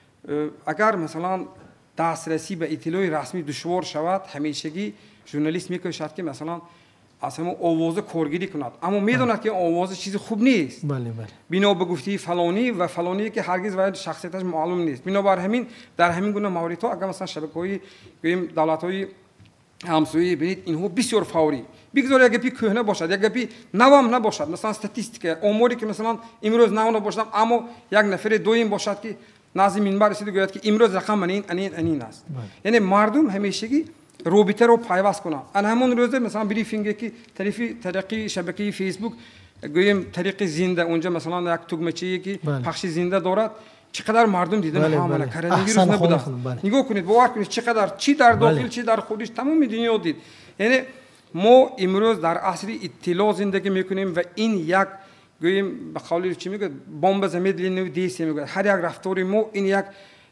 اگر مثلا دسترسی به اطلاع رسمی دشوار شود، همیشگی ژورنالیست میکوشد که مثلا از همون آواز کارگیری کند، اما میداند که آواز چیز خوب نیست. بنا به گفته فلانی و فلانی که هرگز باید شخصیتش معلوم نیست. بنابر همین در همین گونه موارد اگر مثلا شبکه‌های گویم دولت‌های همسایه ببینید اینها بسیار فوری بگذار یک گپی کهنه باشد، یک گپی نوام نباشد، مثلا استاتستیک اموری که مثلا امروز نو نباشد اما یک نفر دویم باشد که نازی منبر رسید گوید که امروز رقم من این است. یعنی مردم همیشگی رابطه رو پیوست کنن. انا همون روز مثلا بریفینگی که طریق شبکه فیسبوک گویم طریق زنده اونجا مثلا یک توگمچه‌ای که پخش زنده دارد چقدر مردم دیدن حامله کرونا ویروس نبوده. نگاه کنید باور کنید چقدر چی در داخل چی در خارج تمام دنیا دید. یعنی ما امروز در عصر اطلاع زندگی میکنیم و این یک گویم به قول چی میگه بمب زمین نو دیسی میگه هر یک رفتار ما این یک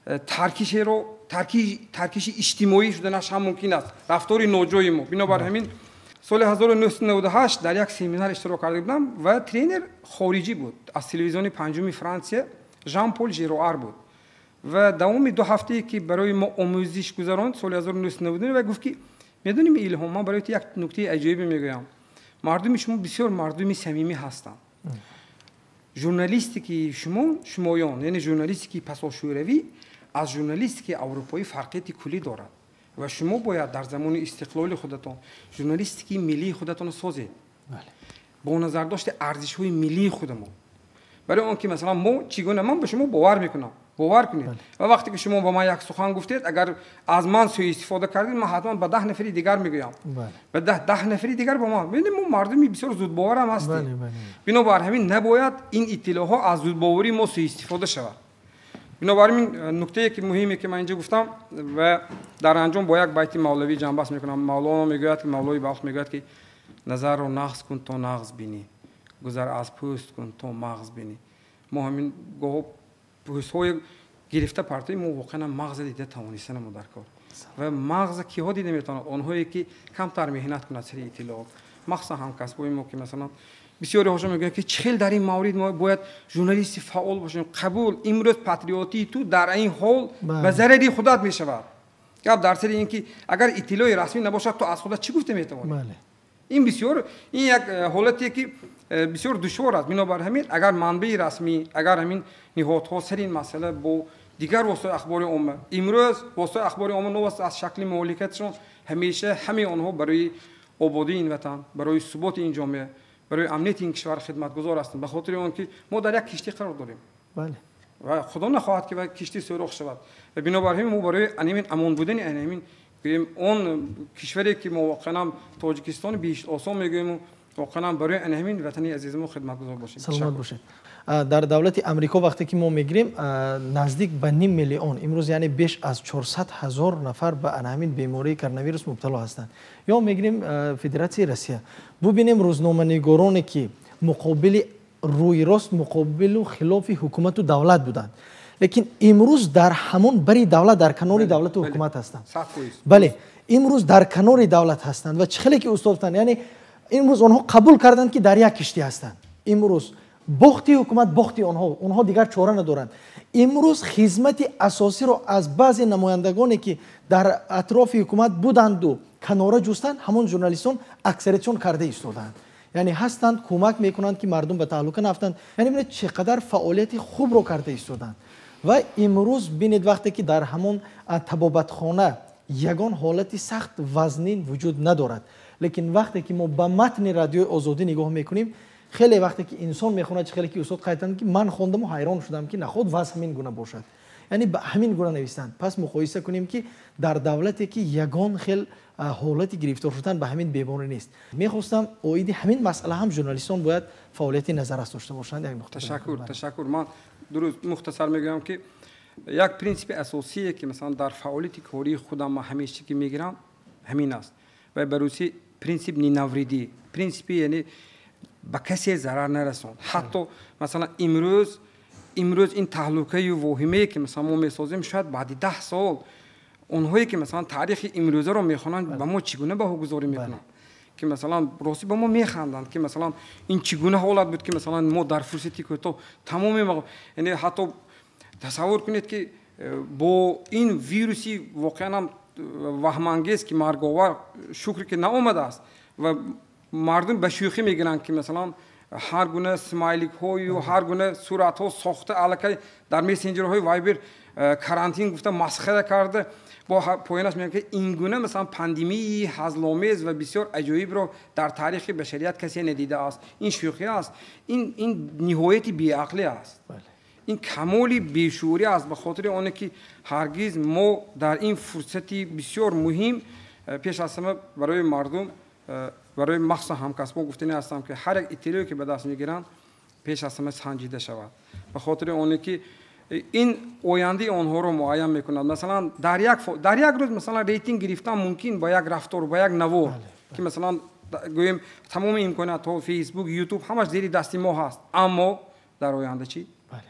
ترکیش اجتماعی شدن هم ممکن است، رفتار ناجوی ما. بنابر همین سال 1998 در یک سمینار اشتراک کرده بودم و ترینر خارجی بود از تلویزیون پنجم فرانسه، ژان پل ژیروار بود و دوام 2 هفته که برای ما آموزش گذراند سال 1999 و گفت که میدونیم ایلهام، من برای یک نکته عجیبی میگم، مردم شما بسیار مردمی صمیمی هستند. ژورنالیستی که شمایان یعنی ژورنالیستی که پساشوروی از ژورنالیستی که اروپایی فرقیت کلی دارد و شما باید در زمان استقلال خودتان ژورنالیستی که ملی خودتان سازید با نظر داشت ارزش‌های ملی خودمون. برای اون که مثلا ما چگونه من به شما باور کنید و وقتی که شما با من یک سخن گفتید اگر از من سوء استفاده کردید من حتما به 10 نفر دیگر میگویم و 10 نفر دیگر با ما. ببینید ما مردمی بسیار زود باور هم هستیم. بنابر همین نباید این اطلاع ها از زود باوری ما سوء استفاده شود. بنابر همین نکته که مهمی که من اینجا گفتم و در انجام با یک بیت مولوی جنب بحث میکنم. مولانا میگوید که مولوی بلخ میگوید که نظر رو نقص کن تا نقص بینی، گذر از پوست کن تا مغز بینی. ما همین گاه پوست های گرفته پرتوی ما واقعا مغز دیده توانستن ما در کار و مغز کیها دیده میتونه؟ اونهایی که کمتر مهنت کنند سری اطلاعات، مخصوصا همکسبای ما که مثلا بسیاری هاشون میگن که چخیل در این مورد ما باید ژورنالیستی فعال باشیم. قبول، امروز پاتریوتی تو در این حال به ضرر خودت میشود. گپ در سر این که اگر اطلاع رسمی نباشد تو از خودت چی گفته میتوانی؟ این بسیار این یک حالتی که بسیار دشوار است. بنابر همین اگر منبع رسمی، اگر همین نهادها سر این مسئله با دیگر وسایل اخبار عامه، امروز وسایل اخبار عامه نو از شکل مملکتشون همیشه همه آنها برای آبادی این وطن، برای ثبات این جامعه، برای امنیت این کشور خدمتگزار هستند. به خاطر اون که ما در یک کشتی قرار داریم. و خدا نخواهد که کشتی سوراخ شود و بنابر همین ما برای همین امان بودن همین اون کشوری که ما واقعا تاجیکستان بیش آسان میگوییم واقعا برای همین وطنی عزیزمون خدمتگزار باشیم. سلامت باشید. در دولت امریکا وقتی که ما میگیریم نزدیک به 5 میلیون امروز یعنی بیش از 400,000 نفر به همین بیماری کرونا ویروس مبتلا هستند. یا میگیریم فدراسیون روسیه ببینیم روزنامه‌نگارانی که مقابل روی راست مقابل و خلاف حکومت و دولت بودند لیکن امروز در همون بری دولت در کنار دولت و حکومت هستند. بله امروز در کنار دولت هستند و چه که استاد هستند یعنی امروز آنها قبول کردند که در یک کشتی هستند. امروز بختی حکومت بختی آنها دیگر چاره ندارند. امروز خدمت اساسی رو از بعضی نمایندگانی که در اطراف حکومت بودند و کناره جستند همون ژورنالیستان اکثریتشون کرده ایستادند. یعنی هستند کمک میکنند که مردم به تهلکه نیفتند. یعنی ببینید چقدر فعالیت خوب رو کرده ایستادند. و امروز ببینید وقتی که در همون طبابتخانه یگان حالتی سخت وزنین وجود ندارد لیکن وقتی که ما به متن رادیو آزادی نگاه میکنیم خیلی وقتی که انسان میخونه خیلی که استاد قایدن که من خوندم و حیران شدم که نخود وضع همین گونه باشد یعنی به همین گونه نویسند. پس مقایسه کنیم که در دولتی که یگان خیل حالتی گرفتار شدن به همین بیماری نیست. میخواستم اوید همین مسئله هم ژورنالیستان باید فعالیت نظر است داشته باشند. یک تشکر. من درست مختصر میگم که یک پرینسیپ اساسیه که مثلا در فعالیت کاری خودم ما همیشه که میگیرم همین است و بروسی پرینسیپ نیناوریدی پرینسیپ یعنی به کسی ضرر نرسون. حتی مثلا امروز این تهلکه واهمه که مثلا ما میسازیم شاید بعد 10 سال اونهایی که مثلا تاریخ امروزه رو میخوانن به ما چگونه بهاگذاری میکنن که مثلا راستی به ما میخندند که مثلا این چگونه حالت بود که مثلا ما در فرصتی کوتاه تمام یعنی حتی تصور کنید که با این ویروسی واقعا وهمانگیز که مرگاور شکر که ناآمده است و مردم به شوخی میگن که مثلا هر گونه اسمایلیک های و هر گونه صورت ها ساخته الکی در مسنجر های وایبر کارانتین گفته مسخره کرده با پایانش میگن که این گونه مثلا پاندمی هزل‌آمیز و بسیار عجیب رو در تاریخ بشریت کسی ندیده است. این شوخی است. این نهایت بی‌عقلی است. این کمالی بیشعوری است به خاطر آنه که هرگز ما در این فرصتی بسیار مهم پیش از همه برای مردم برای مخصوصا همکسبان گفتنی هستم که هر یک اطلاعی که به دست میگیرن پیش از همه سنجیده شود به خاطر آنه که این آینده آنها رو معین میکند. مثلا در یک روز مثلا ریتینگ گرفتن ممکن با یک رفتار با یک نوار که مثلا گویم تمام امکانات ها فیسبوک یوتیوب همش زیر دست ما هست اما در آینده چی؟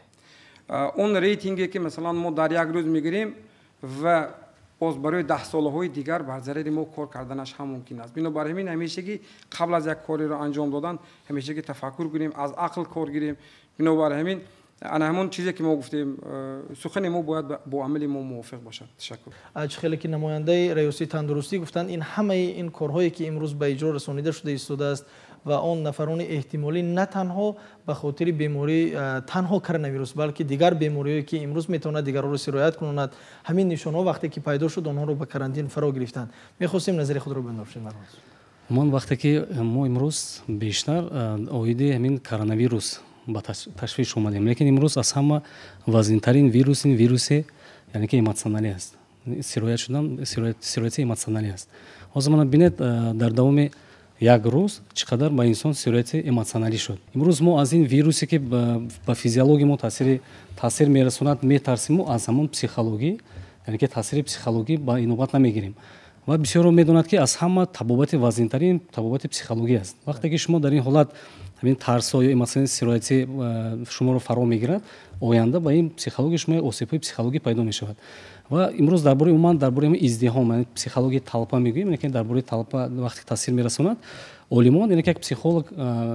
اون ریتینگی که مثلا ما در یک روز میگیریم و باز برای 10 سالهای دیگر بر ضرر ما کار کردنش هم ممکن است. بنابراین همین همیشگی قبل از یک کاری را انجام دادن همیشگی تفکر کنیم از عقل کار گیریم. بنابراین همین همون چیزی که ما گفتیم سخن ما باید با عمل ما موافق باشد. تشکر. خیلی که نماینده ریاست تندرستی گفتند این همه این کارهایی که امروز به اجرا رسانیده شده ایستاده است و آن نفران احتمالی نه تنها به خاطر بیماری تنها کرونا ویروس بلکه دیگر بیماریایی که امروز میتونه دیگران رو سرایت کنند همین نشانه وقتی که پیدا شد آنها رو به کرانتین فرا گرفتند. میخواستیم نظر خود رو بنوشیم. من وقتی که ما امروز بیشتر اویده همین کرونا ویروس با تشویش اومدیم لیکن امروز از همه وزن‌ترین ویروس این ویروس یعنی که ایموشنالی است. سرایت شدن سرایت ایموشنالی است. از من ببینید در دوام یک روز چقدر با انسان سرایت ایموشنالی شد. امروز ما از این ویروسی که با فیزیولوژی ما تاثیر میرسوند میترسیم و از همون پسیخولوژی یعنی که تاثیر پسیخولوژی با اینوبت نمیگیریم و بسیار میدونند که از همه تبابت وزن‌ترین تبابت پسیخولوژی است. وقتی که شما در این حالت همین ترس یا ایموشنال سرایت شما رو فرا میگیرد آینده با این پسیخولوژی شما اوسیپای پسیخولوژی پیدا میشود و امروز درباره عموما درباره ازدحام یعنی پسیخولوژی طلبه میگوییم یعنی که درباره طلبه وقتی تاثیر میرساند علمان یعنی که یک پسیخولوژ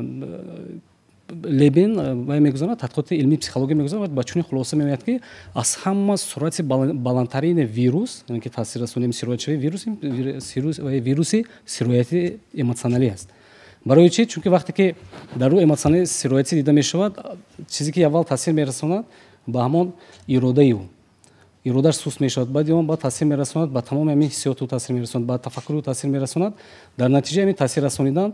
لبن و میگذارد تحقیقات علمی پسیخولوژی میگذارد با چنین خلاصه میاد که از همه سرعت بالاترین ویروس یعنی که تاثیر رسانی سرایت ویروس سرایت ایموشنالی است. برای چی؟ چون که وقتی که در روی ایموشنال سرایتی دیده می شود چیزی که اول تاثیر می رساند به همان ایرادش سوس می شود بعد اون با تاثیر می رساند با تمام همین حسیات تاثیر می رساند با تفکر تاثیر می رساند در نتیجه همین تاثیر رسانیدن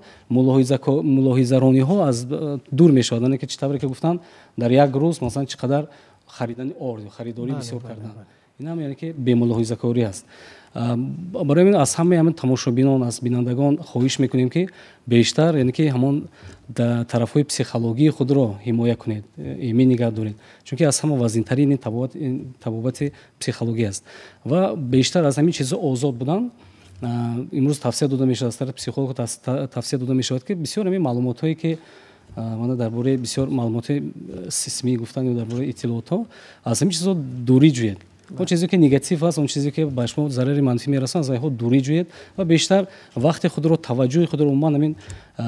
ملاحظه رانی ها از دور می شود. یعنی که چطوری که گفتن در یک روز مثلا چقدر خریدن ارد خریداری بسیار کردن. این هم یعنی که به ملاحظه‌کاری است. برای این از همه تماشابینان از بینندگان خواهش میکنیم که بیشتر یعنی که همون طرفهای پسیخولوژی خود را حمایت کنید، ایمن نگاه دارید، چون که از همه وزن‌ترین این تبابت پسیخولوژی است و بیشتر از همین چیزا آزاد بودن. امروز توصیه داده میشه از طرف پسیخولوژ توصیه داده میشود که بسیار همین معلوماتی که من درباره بسیار معلومات سیسمی گفتن یا درباره اطلاعات از همین چیزا دوری جوید. اون چیزی که نگاتیو است، اون چیزی که به شما ضرر منفی میرسونه از اینها دوری جوید و بیشتر وقت خود رو توجه خود رو من همین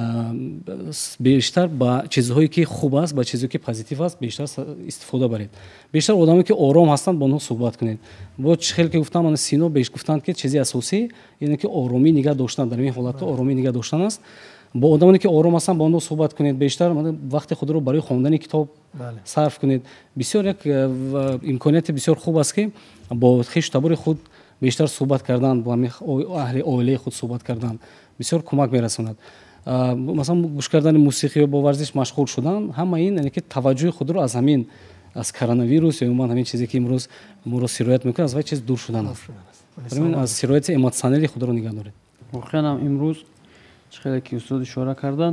بیشتر با چیزهایی که خوب است با چیزهایی که پوزیتیو است بیشتر استفاده برید. بیشتر آدمایی که آرام هستند با اونها صحبت کنید. با خیلی که گفتم من سینو بهش گفتند که چیزی اساسی اینه که آرامی نگاه داشتن، در این حالت آرامی نگاه داشتن است. با آدمانی که آرام هستن با اونها صحبت کنید. بیشتر وقت خود رو برای خواندن کتاب صرف کنید. بسیار یک امکانیت بسیار خوب است که با خویش تبار خود بیشتر صحبت کردن، با اهل عائله خود صحبت کردن بسیار کمک میرساند. مثلا گوش کردن موسیقی و با ورزش مشغول شدن، همه این یعنی که توجه خود رو از همین از کرونا ویروس یا همین چیزی که امروز ما رو سرایت میکنه از وای چیز دور شدن است. برای از سرایت ایموشنالی خود رو نگاه دارید. واقعا امروز خیلی که استاد اشاره کردن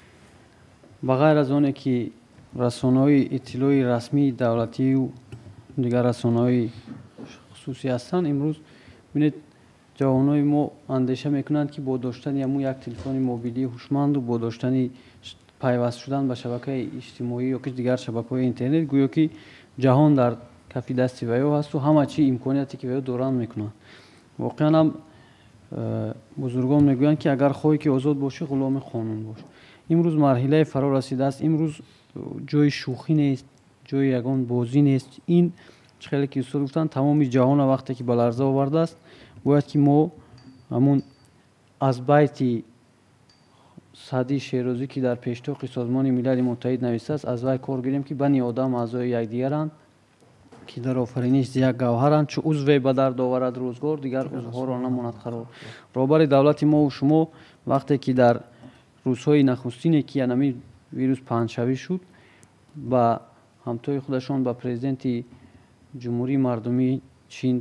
بغیر از اونه که رسانه‌های اطلاعی رسمی دولتی و دیگر رسانه‌های خصوصی هستند، امروز ببینید جوانای ما اندیشه میکنند که با داشتن یک تلفن موبیلی هوشمند و با داشتن پیوست شدن به شبکه اجتماعی یا دیگر شبکه‌های اینترنت گویا که جهان در کف دست ویو هست و همه چی امکاناتی که ویو دارن میکنن. واقعا هم بزرگان میگویند که اگر خواهی که آزاد باشی غلام قانون باش. امروز مرحله فرا رسیده است. امروز جای شوخی نیست، جای یگان بازی نیست. این خیلی که استاد گفتن تمام جهان وقتی که به لرزه آورده است باید که ما همون از بیت سعدی شیرازی که در پیشتاق سازمان ملل متحد نوشته است از وی کار گیریم که بنی آدم اعضای یکدیگرند که در آفرینش یک گوهرند، چو عضو به درد آورد روزگار دیگر عضوها را نماند قرار. رهبر دولت ما و شما وقتی که در روزهای نخستین که انمی ویروس پهن‌شوی شد با همتای خودشان با پرزیدنت جمهوری مردمی چین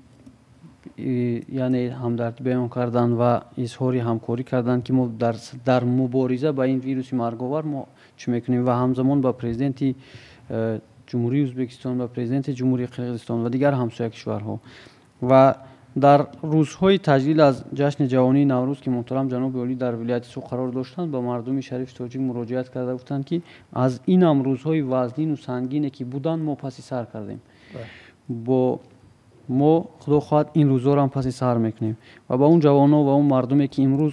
یعنی همدردی بیان کردن و اظهار همکاری کردن که ما در مبارزه با این ویروس مرگاور ما چه میکنیم و همزمان با پرزیدنت جمهوری ازبکستان و پرزیدنت جمهوری قرقیزستان و دیگر همسایه کشورها و در روزهای تجلیل از جشن جهانی نوروز که محترم جناب عالی در ولایت سوق قرار داشتند با مردم شریف تاجیک مراجعت کرده گفتند که از این هم روزهای وزنین و سنگینی که بودند ما پس سر کردیم. با ما خدا خواهد این روزها را هم پس سر میکنیم و با اون جوانا و اون مردمی که امروز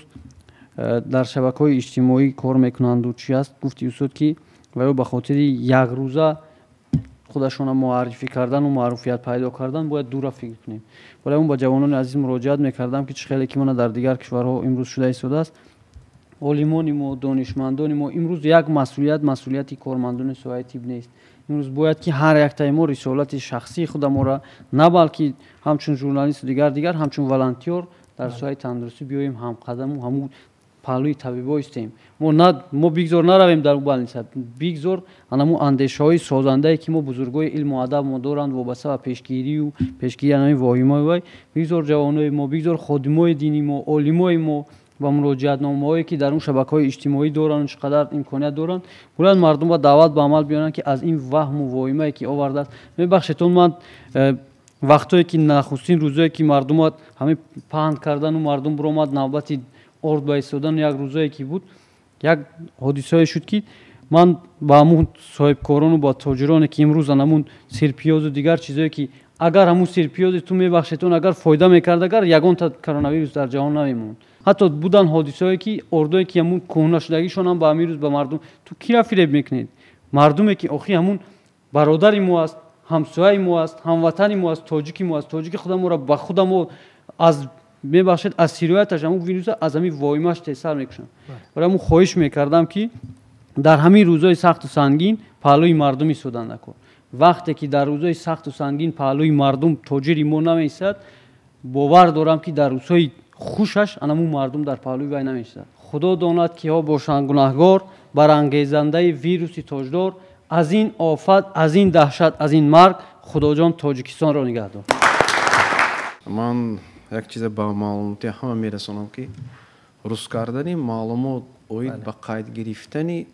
در شبکه‌های اجتماعی کار میکنند و چی است گفتی استاد که و به خاطر یک روزه خودشون معرفی کردن و معروفیت پیدا کردن باید دور فکر کنیم. ولی اون با جوانان عزیز مراجعت میکردم که چه خیلی که من در دیگر کشورها امروز شده ایستاده است. عالمان ما دانشمندان ما امروز یک مسئولیتی کارمندان سایه طب نیست. امروز باید که هر یک ما رسالت شخصی خود ما را نه بلکه همچون ژورنالیست و دیگر همچون والنتیر در سایه تندرستی بیایم هم قدم و همون پهلوی طبیبا استیم. ما بگذار نرویم در بالنس بگذار انمو اندیشه‌های سازنده که ما بزرگای علم و ادب ما دارند وابسته به پیشگیری انمی واهیمای وای بگذار جوانای ما بگذار خادمای دینی ما عالمای ما با مراجعت نامه‌هایی که در اون شبکه‌های اجتماعی دارن چقدر امکانیت دارن باید مردم با دعوت به عمل بیانن که از این وهم و واهیمایی که آورده است ببخشیدون من وقتایی که نخستین روزایی که مردم همه پهن کردن و مردم برآمد نوبت ارد با ایستادن یک روزایی که بود یک حادثه شد که من با همون صاحبکاران و با تاجرانی که امروز همون سرپیاز و دیگر چیزایی که اگر همون سرپیاز تو میبخشیدون اگر فایده میکرد اگر یگان تا کرونا ویروس در جهان نمیموند حتی بودن حادثه‌ای که اردوی که همون کهنه شدگیشون هم با همین روز به مردم تو کی را فریب میکنید مردمی که آخی همون برادری مو است همسایه مو است هموطنی مو است تاجیکی مو است تاجیک خودمون را با خودمون از میبخشید از سیرویتش همون ویروس از همین وایماش تاثیر میکشن. برای من خواهش میکردم که در همین روزهای سخت و سنگین پهلوی مردمی سودن نکن. وقتی که در روزهای سخت و سنگین پهلوی مردم تاجری ما نمیستد باور دارم که در روزهای خوشش انمون مردم در پهلوی وای نمیستد. خدا داند که ها باشند گناهگار برانگیزنده ویروس تاجدار از این آفت، از این دهشت، از این مرگ خداجان تاجیکستان را نگه دار. من یک چیز با معلوماتی همه میرسونم که روز کردن معلومات اوید با قید گرفتن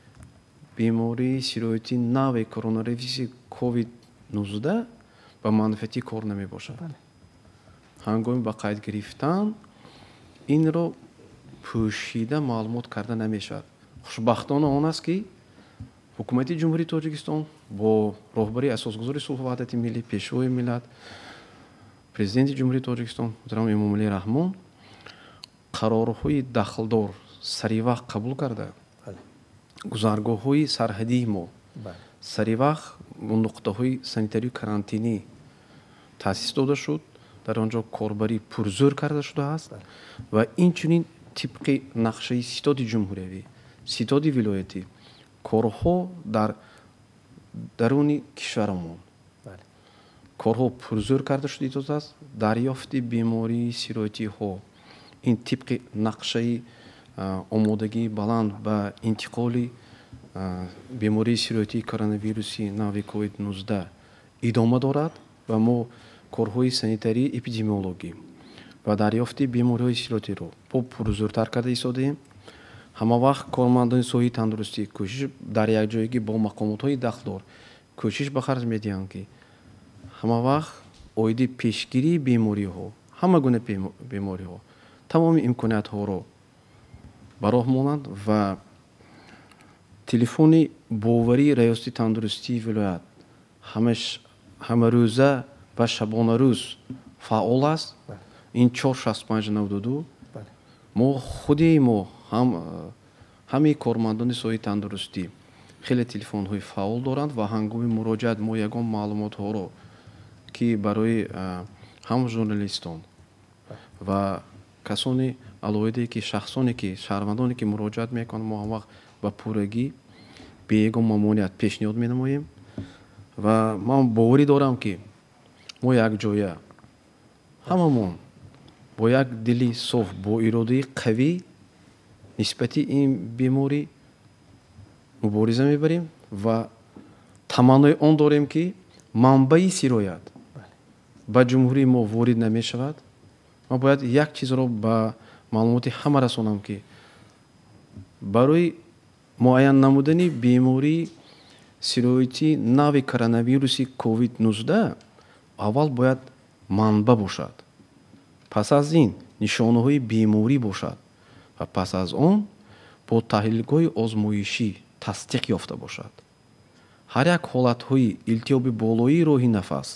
بیماری سیرویتی نو کرونا ویروس کووید 19 با منفعتی کار نمی باشد. هنگامی با قید گرفتن این رو پوشیده معلومات کرده نمی شود. خوشبختانه آن است که حکومت جمهوری تاجیکستان با راهبری اساسگذار صلح و وحدت ملی، پیشوای ملت، президенти ҷумҳурии тоҷикистон муҳтарам эмомалӣ раҳмон қарорҳои дахлдор саривақт қабул карда гузаргоҳҳои сарҳадии мо саривақт нуқтаҳои санитарию карантинӣ таъсис дода шуд. дар он ҷо корбарӣ пурзӯр карда шудааст ва инчунин тибқи нақшаи ситоди ҷумҳуриявӣ, ситоди вилоятӣ корҳо дар даруни кишварамон корҳо пурзӯр карда шудааст. дарёфти бемории сироятиҳо ин тибқи нақшаи омодагии баланд ба интиқоли бемории сироятии коронавируси нави COVID-19 идома дорад ва мо корҳои санитарии эпидемиологӣ ва дарёфти бемориҳои сироятиро бо пурзӯртар карда истодаем. ҳама вақт кормандони соҳаи тандурустӣ кӯшиш дар якҷоягӣ бо мақомотҳои дахлдор кӯшиш ба харз медиҳанд ки ҳама вақт оиди пешгирии бемориҳо, ҳама гуна бемориҳо, тамоми имкониятҳоро ба роҳ монанд ва телефони боварии раёсати тандурустии вилоят ҳамарӯза ва шабонарӯз фаъол аст. ин 46592 мо худи мо ҳамаи кормандони соҳаи тандурустӣ хеле телефонҳои фаъол доранд ва ҳангоми муроҷиат мо ягон маълумотҳоро ки барои ҳам журналистон ва касони алоҳиде ки шахсоне ки шаҳрвандоне ки муроҷиат мекунанд мо ҳам вақт ба пуррагӣ бе ягон мамоният пешниҳод менамоем ва ман боварӣ дорам ки мо якҷоя ҳамамон бо як дили соф бо иродаи қавӣ нисбати ин беморӣ мубориза мебарем ва таманнои он дорем ки манбаи сироят ба ҷумҳурии мо ворид намешавад. ман бояд як чизро ба маълумоти ҳама расонам ки барои муайян намудани бемории сироятии нави коронавируси COVID-19 аввал бояд манба бошад, пас аз ин нишонаҳои беморӣ бошад ва пас аз он бо таҳлилгоҳи озмоишӣ тасдиқ ёфта бошад. ҳар як ҳолатҳои илтиёби болоии роҳи нафас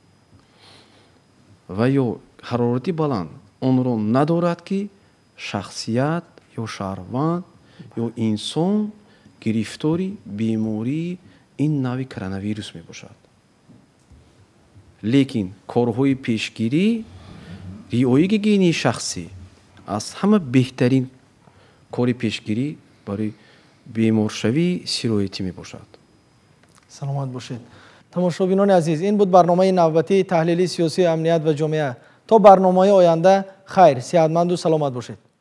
ва ё ҳарорати баланд онро надорад ки шахсият ё шаҳрванд ё инсон гирифтори бемории ин нави коронавирус мебошад. лекин корҳои пешгирӣ, риояи гигиении шахсӣ аз ҳама беҳтарин кори пешгирӣ барои беморшавии сироятӣ мебошад. саломат бошед. тамошобинони азиз, ин буд барномаи навбатии таҳлили сиёсӣ, амният ва ҷомеа. то барномаи оянда, хайр, сеҳатманду саломат бошед.